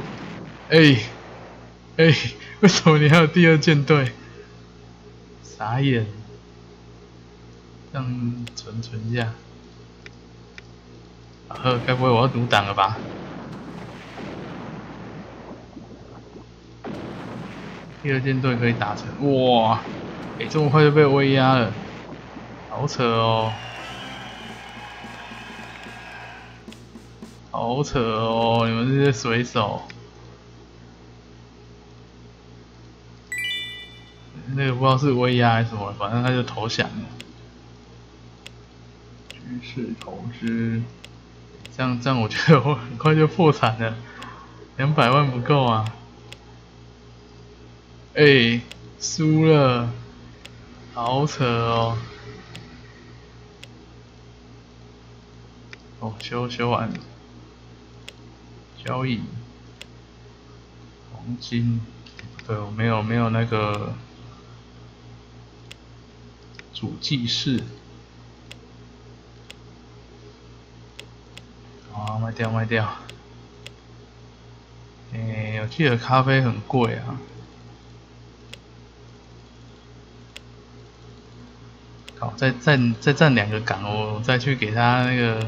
为什么你还有第二舰队？傻眼。这样存一下。该不会我要读档了吧？第二舰队可以打成，哇！这么快就被威压了，好扯哦，好扯哦！你们这些水手，那个不知道是威压还是什么，反正他就投降了。局势投资，这样我觉得我很快就破产了，200万不够啊！输了，好扯哦！修完，交易，黄金，对，我没有那个主记事。好，卖掉。我记得咖啡很贵啊。好，再占2个港，我再去给他那个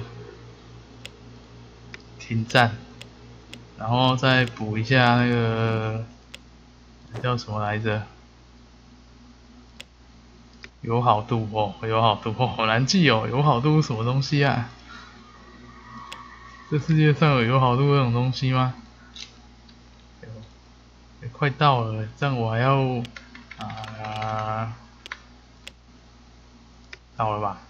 停战，然后再补一下那个叫什么来着？友好度哦，好难记哦，友好度是什么东西啊？这世界上有友好度这种东西吗？快到了，这样我还要到了吧？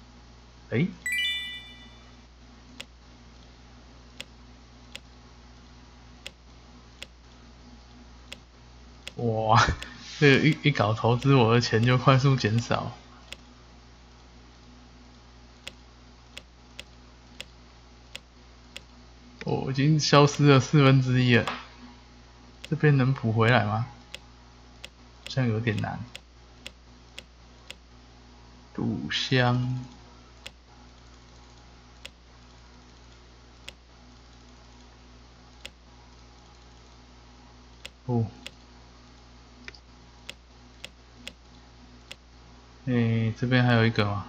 哇，这个一搞投资，我的钱就快速减少。 我已经消失了1/4了，这边能补回来吗？好像有点难。赌箱。哦。这边还有一个吗？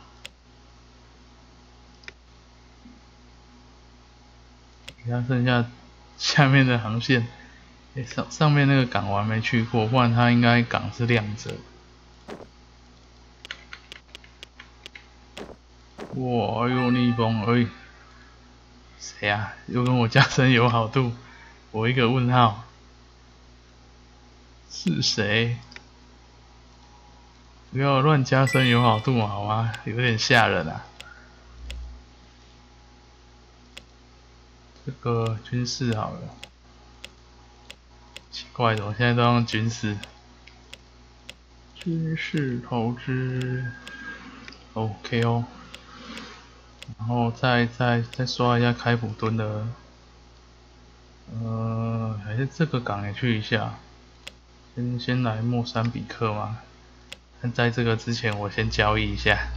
其他剩下下面的航线，上面那个港我还没去过，不然它应该港是亮着。哇，又逆风，哎，谁啊？又跟我加深友好度，我一个问号，是谁？不要乱加深友好度好吗？有点吓人啊。这个军事好了，奇怪，怎么现在都用军事？军事投资 ，OK 哦。然后再刷一下开普敦的，还是这个港也去一下。先来莫桑比克嘛。但在这个之前，我先交易一下。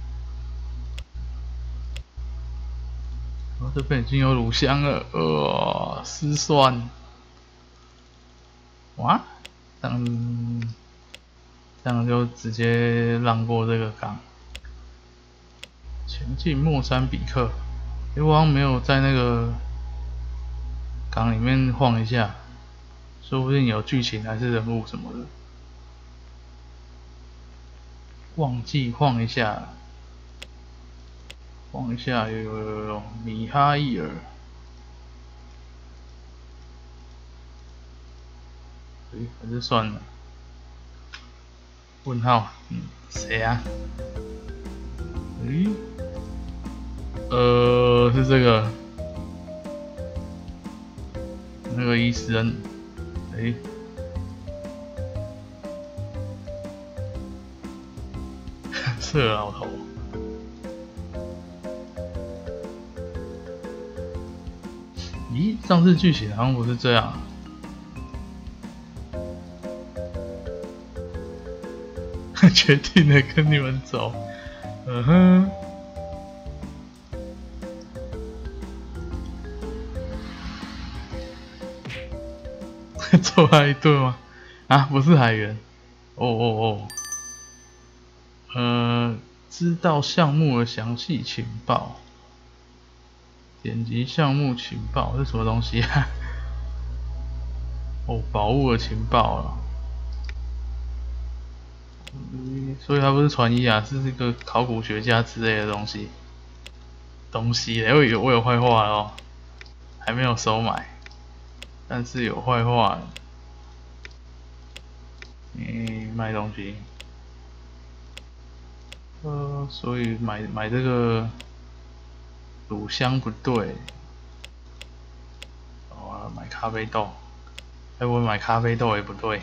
这边已经有乳香了，失算。哇，这样就直接让过这个港。前进莫桑比克，我好像没有在那个港里面晃一下，说不定有剧情还是人物什么的。忘记晃一下，有米哈伊尔，还是算了。问号，谁啊？是这个，那个伊斯恩，色老头。咦，上次剧情好像不是这样。决定了跟你们走，揍他一顿吗？啊，不是海员。知道项目的详细情报。点击项目情报，是什么东西啊？宝物的情报了。所以他不是传译啊，是这个考古学家之类的东西。我有坏话了哦，还没有收买，但是有坏话。卖东西。所以买这个乳香不对。买咖啡豆。我买咖啡豆也不对。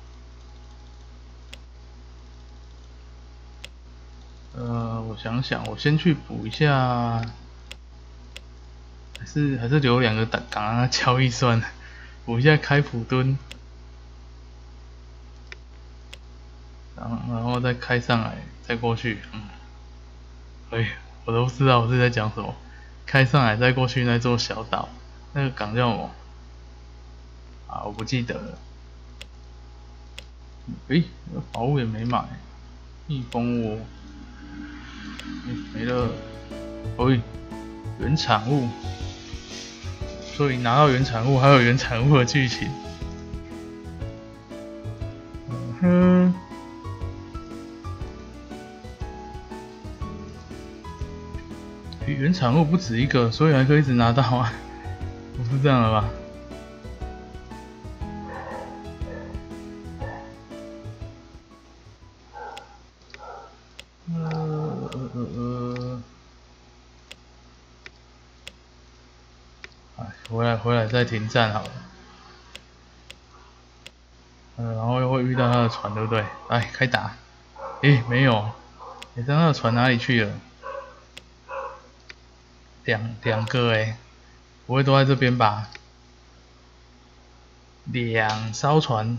我想想，我先去补一下，还是留2个港让他交易算了，补一下开普敦，然后再开上来，再过去。我都不知道我是在讲什么。开上来再过去那座小岛，那个港叫什么？我不记得了。宝物也没买，蜜蜂窝。没了。原产物。所以拿到原产物还有原产物的剧情。原产物不止一个，所以还可以一直拿到啊？不是这样的吧？回来再停站好了。然后又会遇到他的船，对不对？来开打。没有。他的船哪里去了？两个不会都在这边吧？2艘船，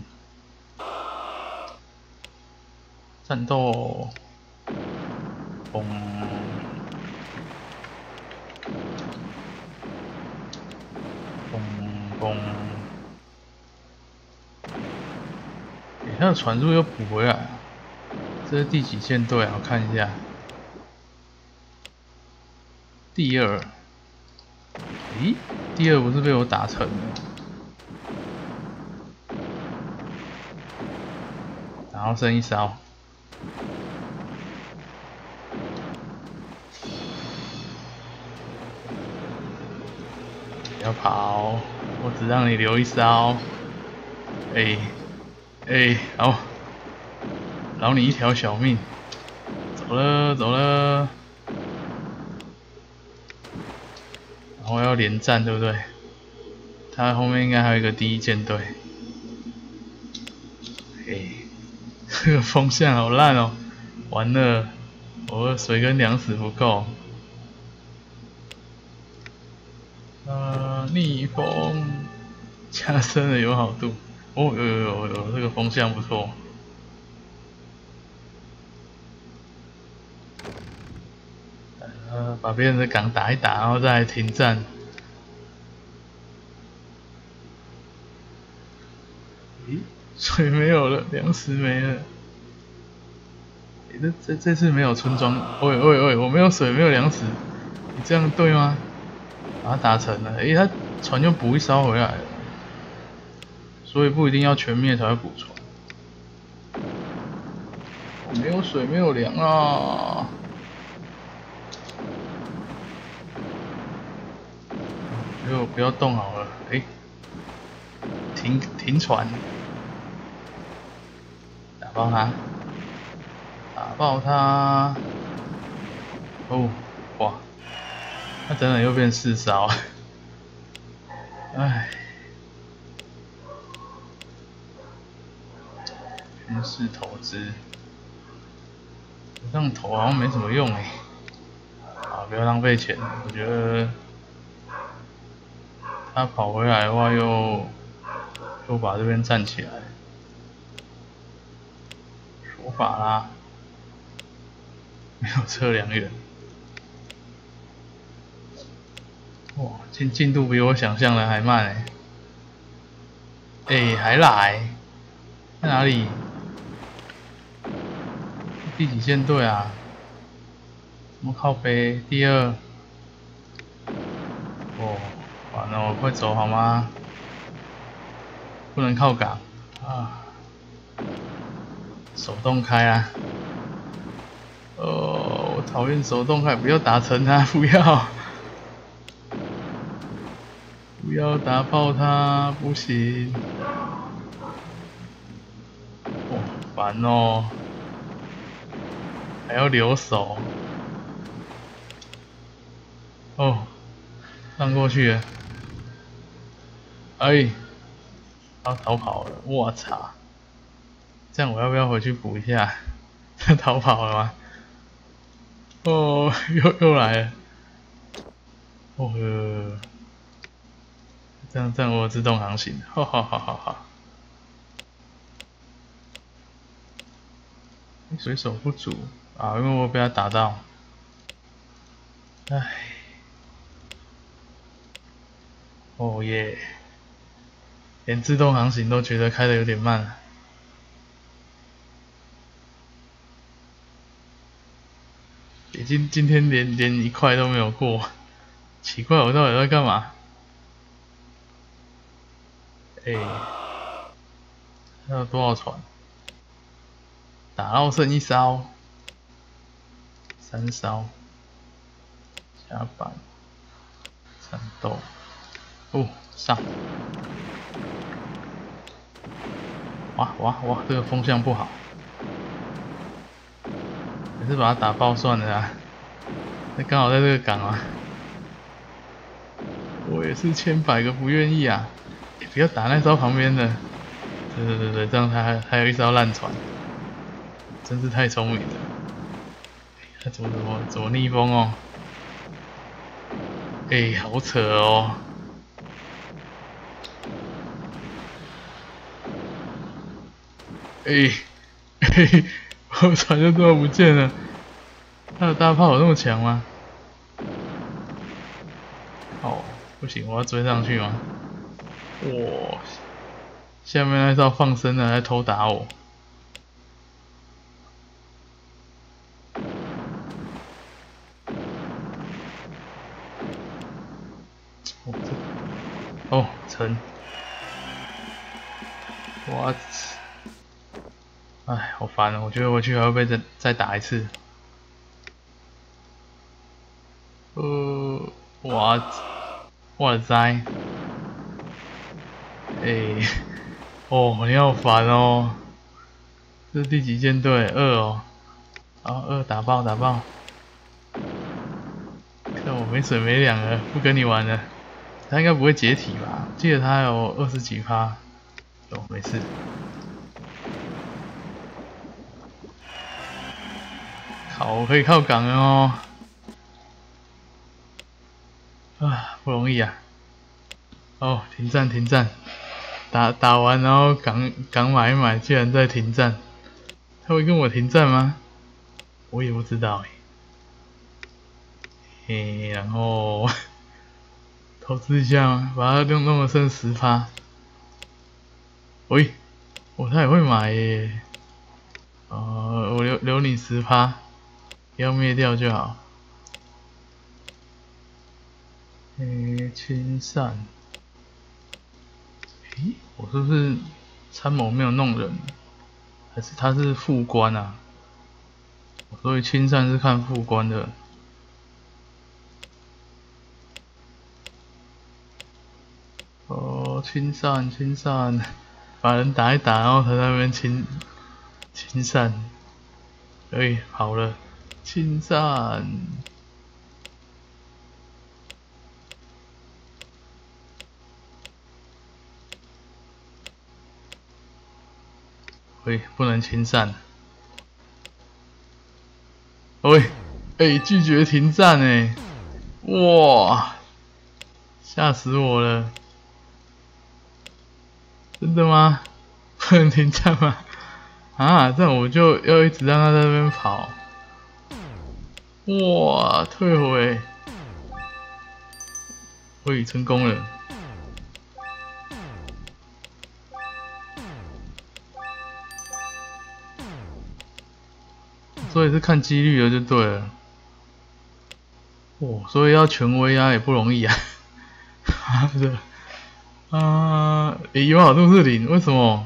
战斗，嘣，嘣嘣。他的船是不是又补回来啊？这是第几舰队啊？我看一下，第2。咦，第2不是被我打沉了？然后剩1艘。不要跑，我只让你留1艘。好，饶你一条小命。走了，走了。然后要连战，对不对？他后面应该还有一个第1舰队。这个风向好烂哦！完了，我的水跟粮食不够。逆风加深了友好度。哦，有，这个风向不错。把别人的港打一打，然后再停战。咦，水没有了，粮食没了。这次没有村庄。喂，我没有水，没有粮食，你这样对吗？把它打沉了。他船又补1艘回来了，所以不一定要全灭才会补船。我没有水，没有粮啊！不要动好了。停船，打爆他，打爆他！哦，哇，他整整又变4艘，唉，军事投资，这样投好像没什么用不要浪费钱，我觉得他跑回来的话又把这边站起来，说法啦，没有测量员。哇，进度比我想象的还慢还来，在哪里？第几舰队啊？怎么靠北？第2。完了，我快走好吗？不能靠港啊！手动开啊！我讨厌手动开，不要打沉它，不要！不要打爆它，不行！烦哦！还要留手。上过去了。他逃跑了，我操！这样我要不要回去补一下？他逃跑了吗？又来了。这样我有自动航行，好。水手不足啊，因为我被他打到。耶！连自动航行都觉得开得有点慢了。今天连1块都没有过，奇怪，我到底在干嘛？还有多少船？打到剩1艘，3艘，下板，战斗，上！哇，这个风向不好，还是把它打爆算了啊！那刚好在这个港啊，我也是千百个不愿意啊！不要打那艘旁边的。对，这样他还有1艘烂船，真是太聪明了。他怎么逆风哦？好扯哦！ 哎，嘿，我船就这么不见了。他的大炮有那么强吗？哦，不行，我要追上去吗？哇，下面那艘放生的来偷打我。哦，沉。我，哎，好烦啊！我觉得回去还会被再打一次。我，我的哉！哎，哦，你好烦哦。这是第几舰队？2哦。好，2打爆打爆。看我没水没粮了，不跟你玩了。他应该不会解体吧？记得他有20几%。有，没事。好，我可以靠港了哦。啊，不容易啊。哦，停战停战。打完然后港买一买，居然在停战。他会跟我停战吗？我也不知道然后投资一下嘛，把它弄得剩10%。喂，他也会买耶。我留你10%，不要灭掉就好。清散。我是不是参谋没有弄人？还是他是副官啊？所以清散是看副官的。清散，把人打一打，然后他在那边清散。好了，清散。不能清散。拒绝停战哇，吓死我了！真的吗？不能停战吗？啊，这样我就要一直让他在那边跑。哇，退回。成功了。所以是看几率的就对了。所以要全威压也不容易啊。妈的，友好度是0，为什么？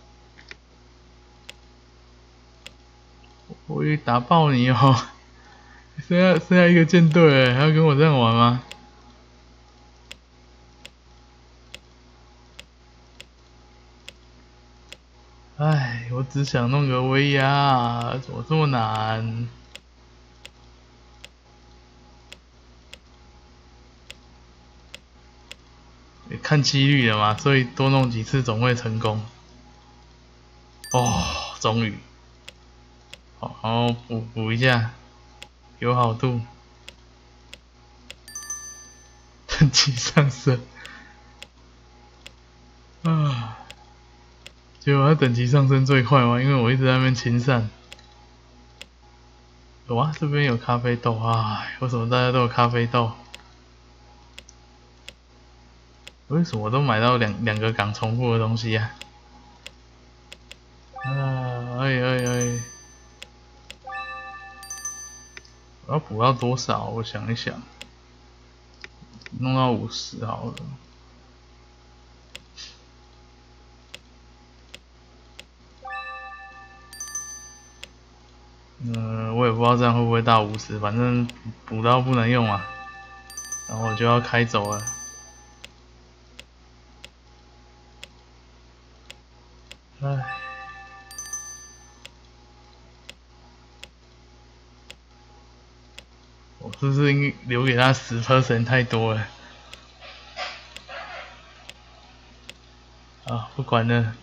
我打爆你哦！剩下一个舰队，还要跟我这样玩吗？哎，我只想弄个威压，怎么这么难？看几率了嘛，所以多弄几次总会成功。终于。好，然后补一下友好度，等级上升。结果它等级上升最快嘛，因为我一直在那边清散。这边有咖啡豆啊！为什么大家都有咖啡豆？为什么都买到两个港重复的东西呀？我要补到多少？我想一想，弄到50好了。我也不知道这样会不会到50，反正补到不能用啊，然后我就要开走了。我是不是应该留给他10% 太多了？不管了。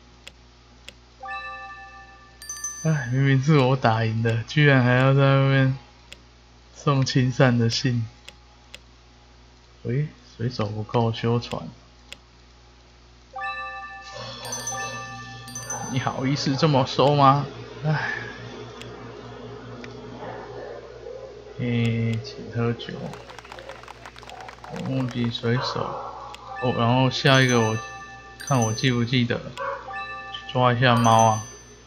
明明是我打赢的，居然还要在那边送亲善的信。水手不够修船。 你好意思这么说吗？唉，请喝酒。目击水手。哦，然后下一个我看我记不记得，去抓一下猫啊。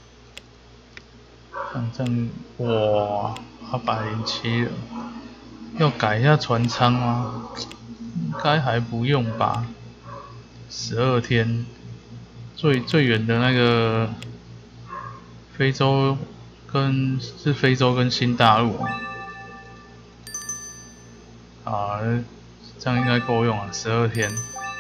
反正哇，807了，要改一下船舱吗？应该还不用吧。12天，最远的那个非洲是非洲跟新大陆啊，这样应该够用啊，12天。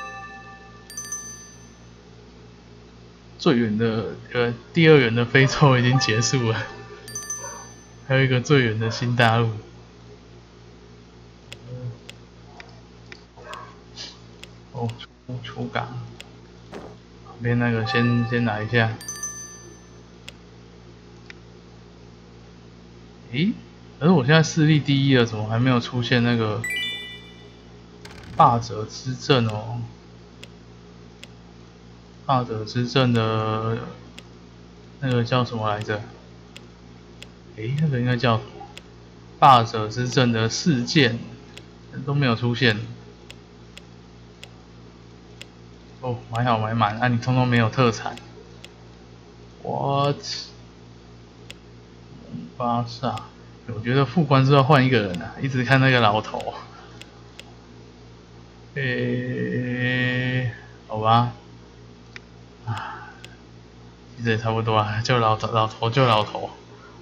最远的第二远的非洲已经结束了，还有一个最远的新大陆。哦，出港，旁边那个先来一下。诶，可是我现在势力第一了，怎么还没有出现那个霸者之阵哦？霸者之阵的那个叫什么来着？诶，那个应该叫霸者之阵的事件都没有出现。哦，买好买满，你通通没有特产。What？巴萨，我觉得副官是要换一个人啊，一直看那个老头。好吧，其实也差不多啊，就老头就老头。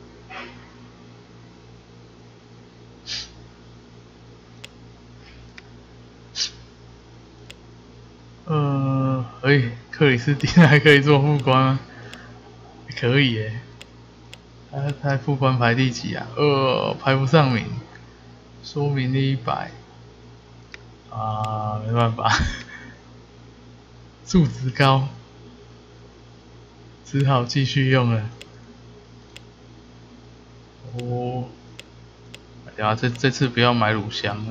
克里斯汀还可以做副官吗？可以耶。他副官排第几啊？排不上名，说明力100啊，没办法，素质高，只好继续用了。哦，等下这次不要买乳香了。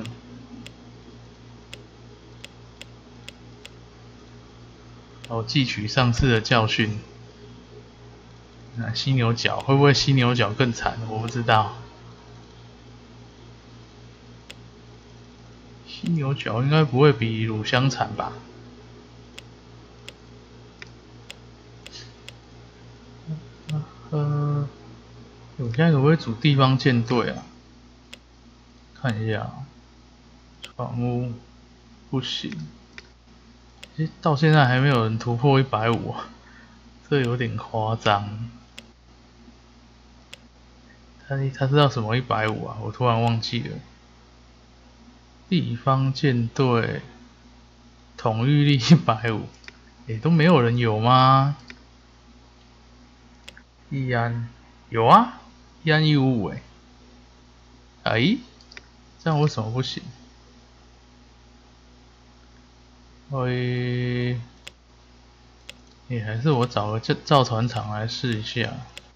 汲取上次的教训。犀牛角会不会犀牛角更惨？我不知道。犀牛角应该不会比乳香惨吧？我现在可不可以组地方舰队啊？看一下，船屋不行，到现在还没有人突破150，这有点夸张。他知道什么150啊？我突然忘记了。地方舰队统御力150，都没有人有吗？义安有啊，义安155这样为什么不行？还是我找个造船厂来试一下。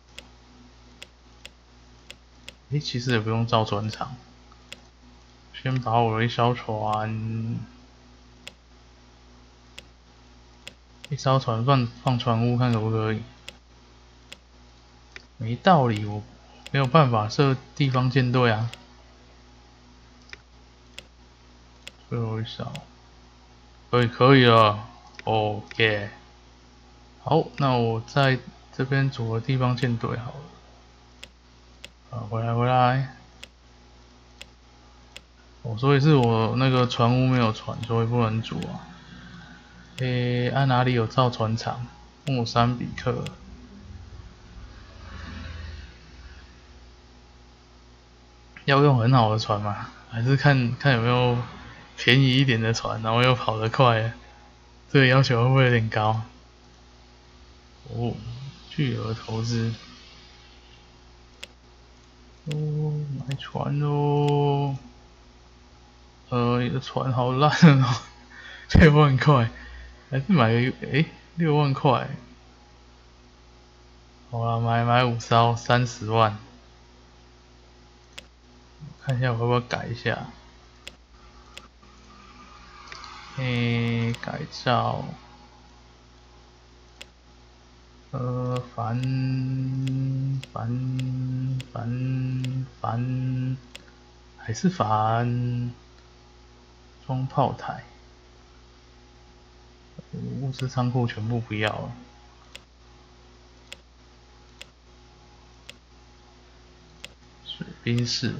其实也不用造船厂，先把我的一艘船放船坞看可不可以？没道理，我没有办法设地方舰队啊。最后一艘，可以了 ，OK。好，那我在这边组个地方舰队好了。回来。所以是我那个船坞没有船，所以不能组啊。哪里有造船厂？莫桑比克。要用很好的船吗？还是看看有没有便宜一点的船，然后又跑得快？这个要求会不会有点高？巨额投资。买船喽！你的船好烂哦，6万块，还是买个6万块。好了，买5艘30万，看一下我会不会改一下。改造。 烦，还是烦。装炮台，物资仓库全部不要了。水兵室。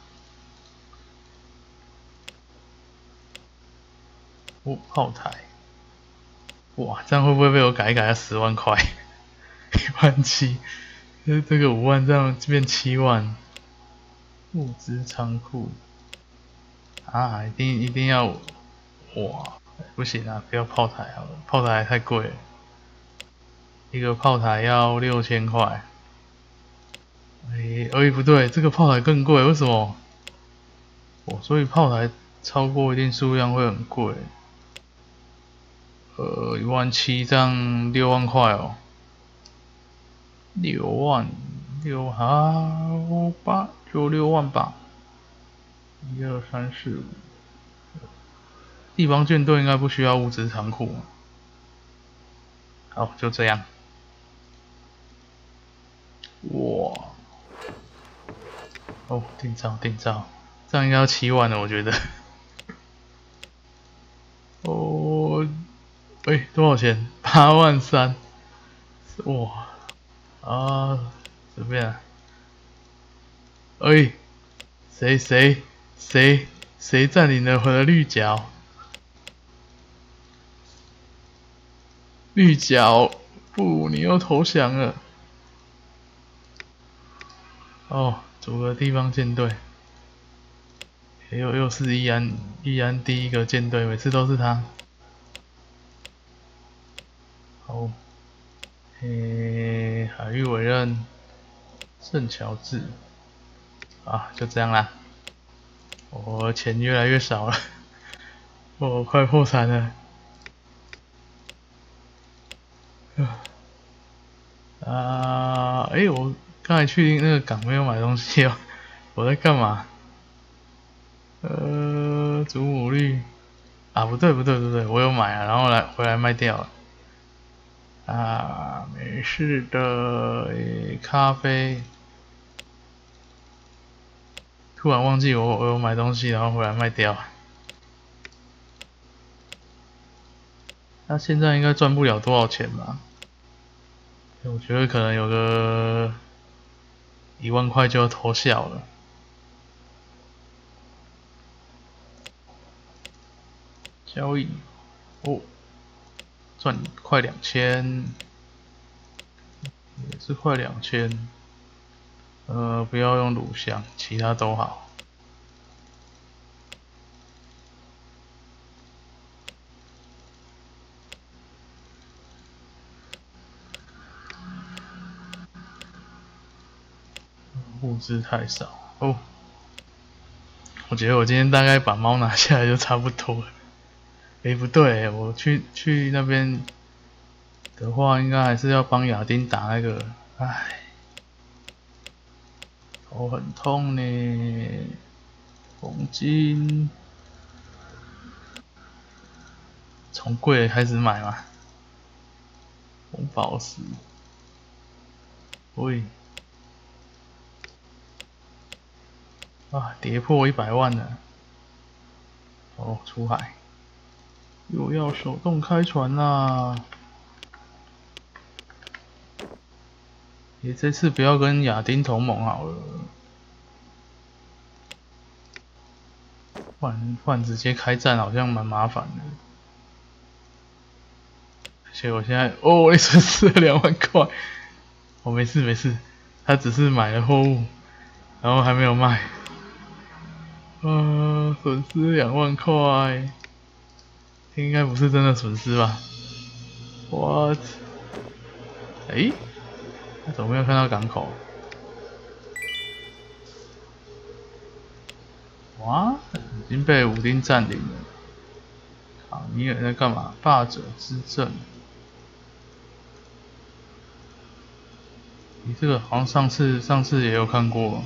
哦，炮台。哇，这样会不会被我改一改要10万块？17000，这个5万这样变7万。物资仓库啊，一定要哇，不行啊，不要炮台好了，炮台太贵了，一个炮台要6000块。不对，这个炮台更贵，为什么？所以炮台超过一定数量会很贵。17000这样6万块哦。6万好吧，就6万吧。1、2、3、4、5。地方舰队应该不需要物资仓库。好，就这样。哇！哦，定造，这样应该要7万了，我觉得。哦，多少钱？83000。哇！随便啊。谁占领了我的绿角？绿角，不，你又投降了。哦，组个地方舰队。又是易安第一个舰队，每次都是他。好，海域委任圣乔治。啊，就这样啦。我钱越来越少了，我快破产了。我刚才去那个港没有买东西哦，我在干嘛？祖母绿啊，不对，我有买啊，然后回来卖掉了。没事的。咖啡，突然忘记我有买东西，然后回来卖掉。那现在应该赚不了多少钱吧？我觉得可能有个1万块就要偷笑了。交易，赚快2000，也是快2000。不要用卤香，其他都好。物资太少哦。我觉得我今天大概把猫拿下来就差不多了。不对，我去那边的话，应该还是要帮亚丁打那个。头很痛呢。黄金，从贵的开始买嘛。红宝石，跌破100万了。出海，又要手动开船啦。这次不要跟亚丁同盟好了，换直接开战好像蛮麻烦的。而且我现在我损失了2万块。没事，他只是买了货物，然后还没有卖。损失2万块，应该不是真的损失吧 ？What？ 他怎么没有看到港口？哇，已经被武丁占领了。卡尼尔在干嘛？霸者之阵。你这个好像上次也有看过。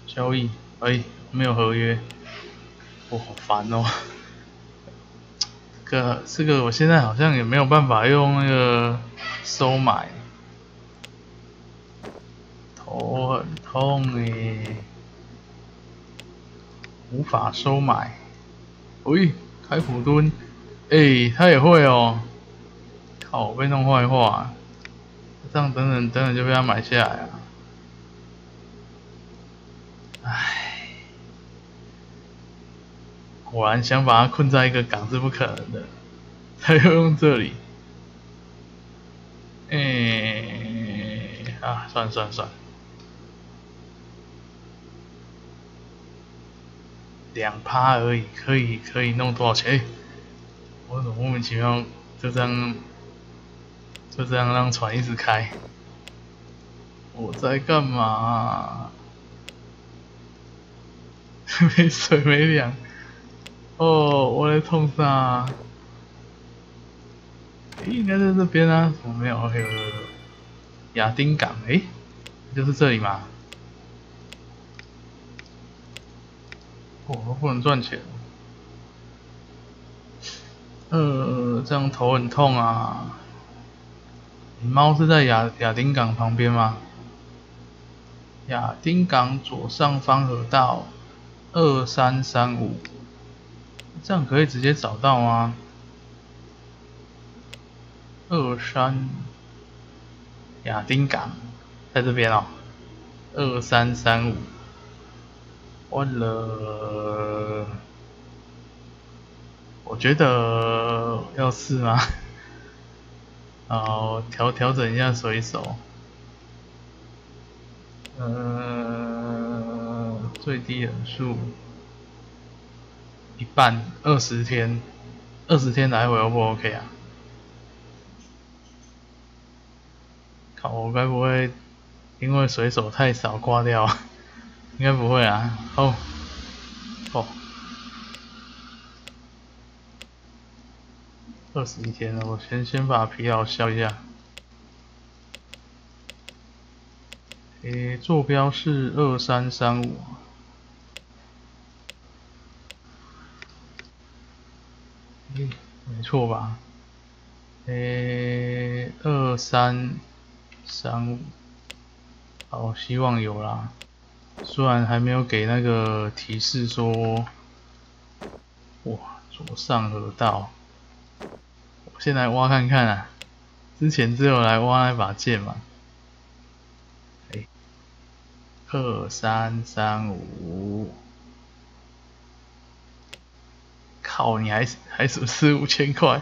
交易，哎，没有合约，我好烦哦。这个我现在好像也没有办法用那个收买，头很痛诶，无法收买。喂，开普敦，诶，他也会哦。靠，被弄坏话，这样等等就被他买下来啊。唉，果然想把他困在一个港是不可能的，他又用这里。啊，算了，2%而已，可以弄多少钱？我怎么莫名其妙就这样让船一直开？我在干嘛？没水没粮。哦，我在冲啥？应该在这边啊，怎么没有？有亚丁港，就是这里嘛。我不能赚钱。这样头很痛啊。你猫是在亚丁港旁边吗？亚丁港左上方河道2335，这样可以直接找到吗？23亚丁港在这边哦，2335。完了，我觉得要试吗？好，调整一下水手。最低人数一半，20天，20天来回 O 不 OK 啊？靠，我该不会因为水手太少挂掉？应该不会啊。哦，21天了，我先把疲劳消一下。坐标是2335。没错吧？2335。好，希望有啦。虽然还没有给那个提示说，哇，左上河道。我先来挖看看啊。之前只有来挖那把剑嘛。2335。靠，你还是不是5000块？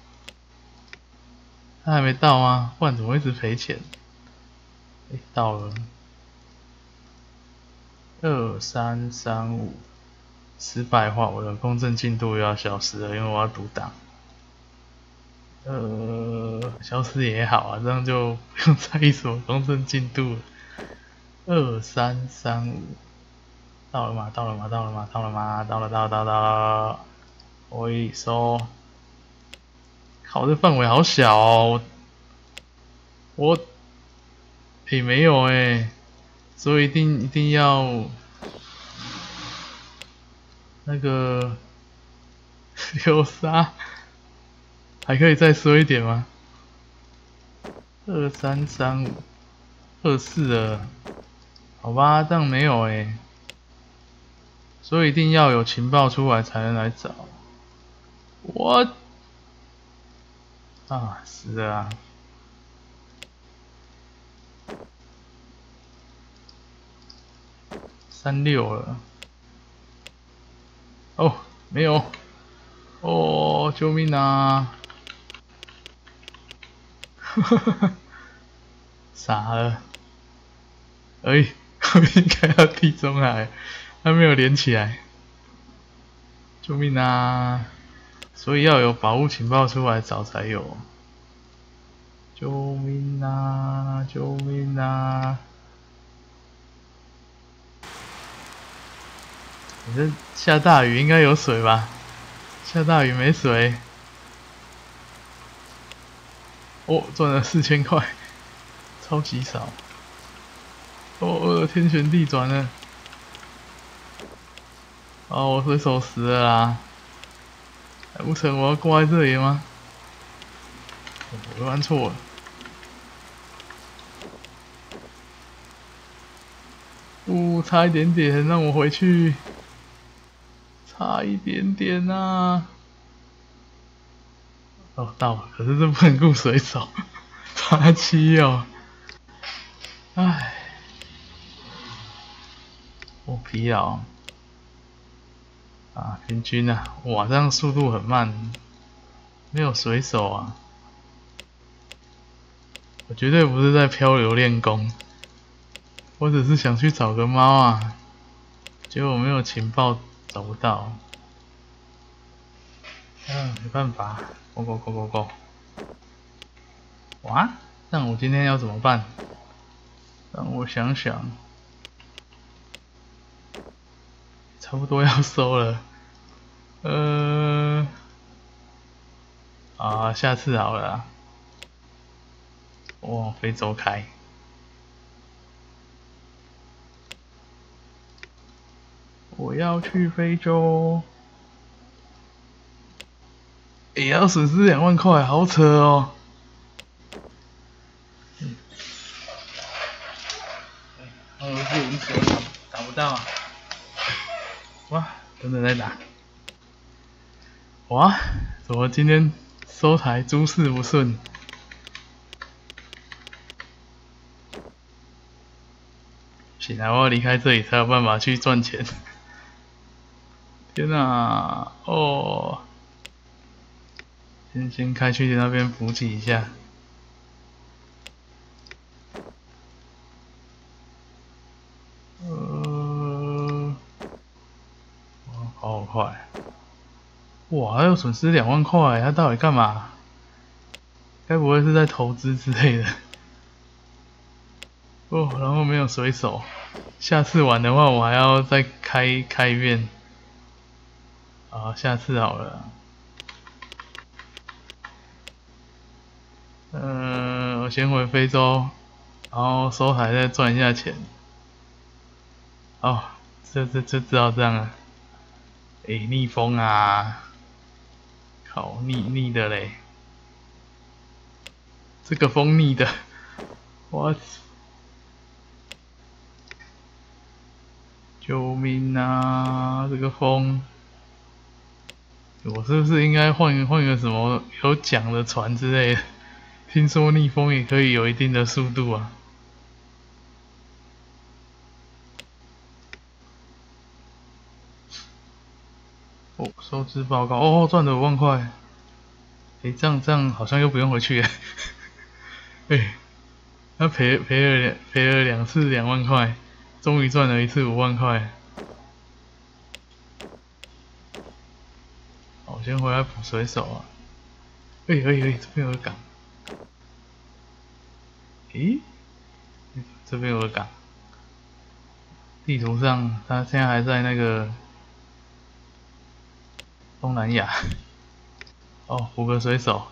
他还没到吗？不然怎么一直赔钱？到了。2335。失败的话，我的公证进度又要消失了，因为我要读档。消失也好啊，这样就不用在意什么公证进度了。2335。到了吗？到了。到了。回收。靠，这范围好小哦。我没有所以一定要那个流沙，还可以再说一点吗？2335。24了，好吧，这样没有所以一定要有情报出来才能来找。我是的啊。36了。哦，没有。哦，救命啊！傻了。我应该要地中海，它没有连起来。救命啊！所以要有保护情报出来找才有。救命啊！救命啊！你这下大雨应该有水吧？下大雨没水。赚了4000块，超级少。我的天旋地转了。 哦，我水手死了啦！难不成我要挂在这里吗？我按错了。差一点点，让我回去。差一点点啊！哦，到了，可是这不能顾水手，八七哦。唉，我疲劳啊，平均啊，哇，这样速度很慢，没有水手啊。我绝对不是在漂流练功，我只是想去找个猫啊，结果没有情报找不到。没办法，go。哇，那我今天要怎么办？让我想想，差不多要收了。下次好了啦。我往非洲开。我要去非洲。也要损失2万块，好扯哦。打不到啊！哇，真的在打！哇，怎么今天收台诸事不顺？醒来，我要离开这里才有办法去赚钱。天哪！哦，先开去那边补给一下。跑好快！哇，还有损失2万块，他到底干嘛？该不会是在投资之类的？哦，然后没有水手，下次玩的话我还要再开一遍。下次好了。我先回非洲，然后收台再赚一下钱。哦，这知道这样啊。逆风啊！靠，逆的嘞。这个风逆的，我救命啊！这个风，我是不是应该换个什么有桨的船之类的？听说逆风也可以有一定的速度啊。收支报告，赚了5万块。这样好像又不用回去了。那赔了2次2万块，终于赚了一次5万块。我先回来补水手啊。这边有个港。这边有个港。地图上，它现在还在那个东南亚。补个水手。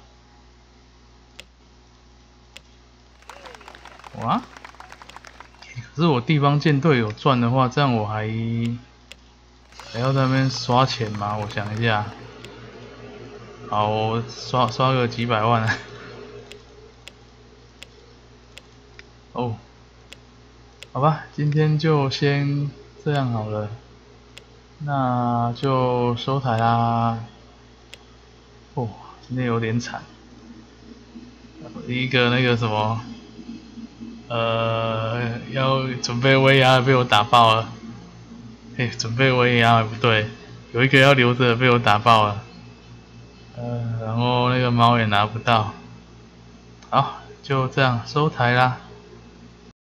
哇！可是我地方舰队有赚的话，这样我还要在那边刷钱吗？我想一下。好，我刷个几百万啊。好吧，今天就先这样好了，那就收台啦。今天有点惨，一个那个什么，要准备威压被我打爆了。准备威压不对，有一个要留着被我打爆了。然后那个猫也拿不到。好，就这样收台啦。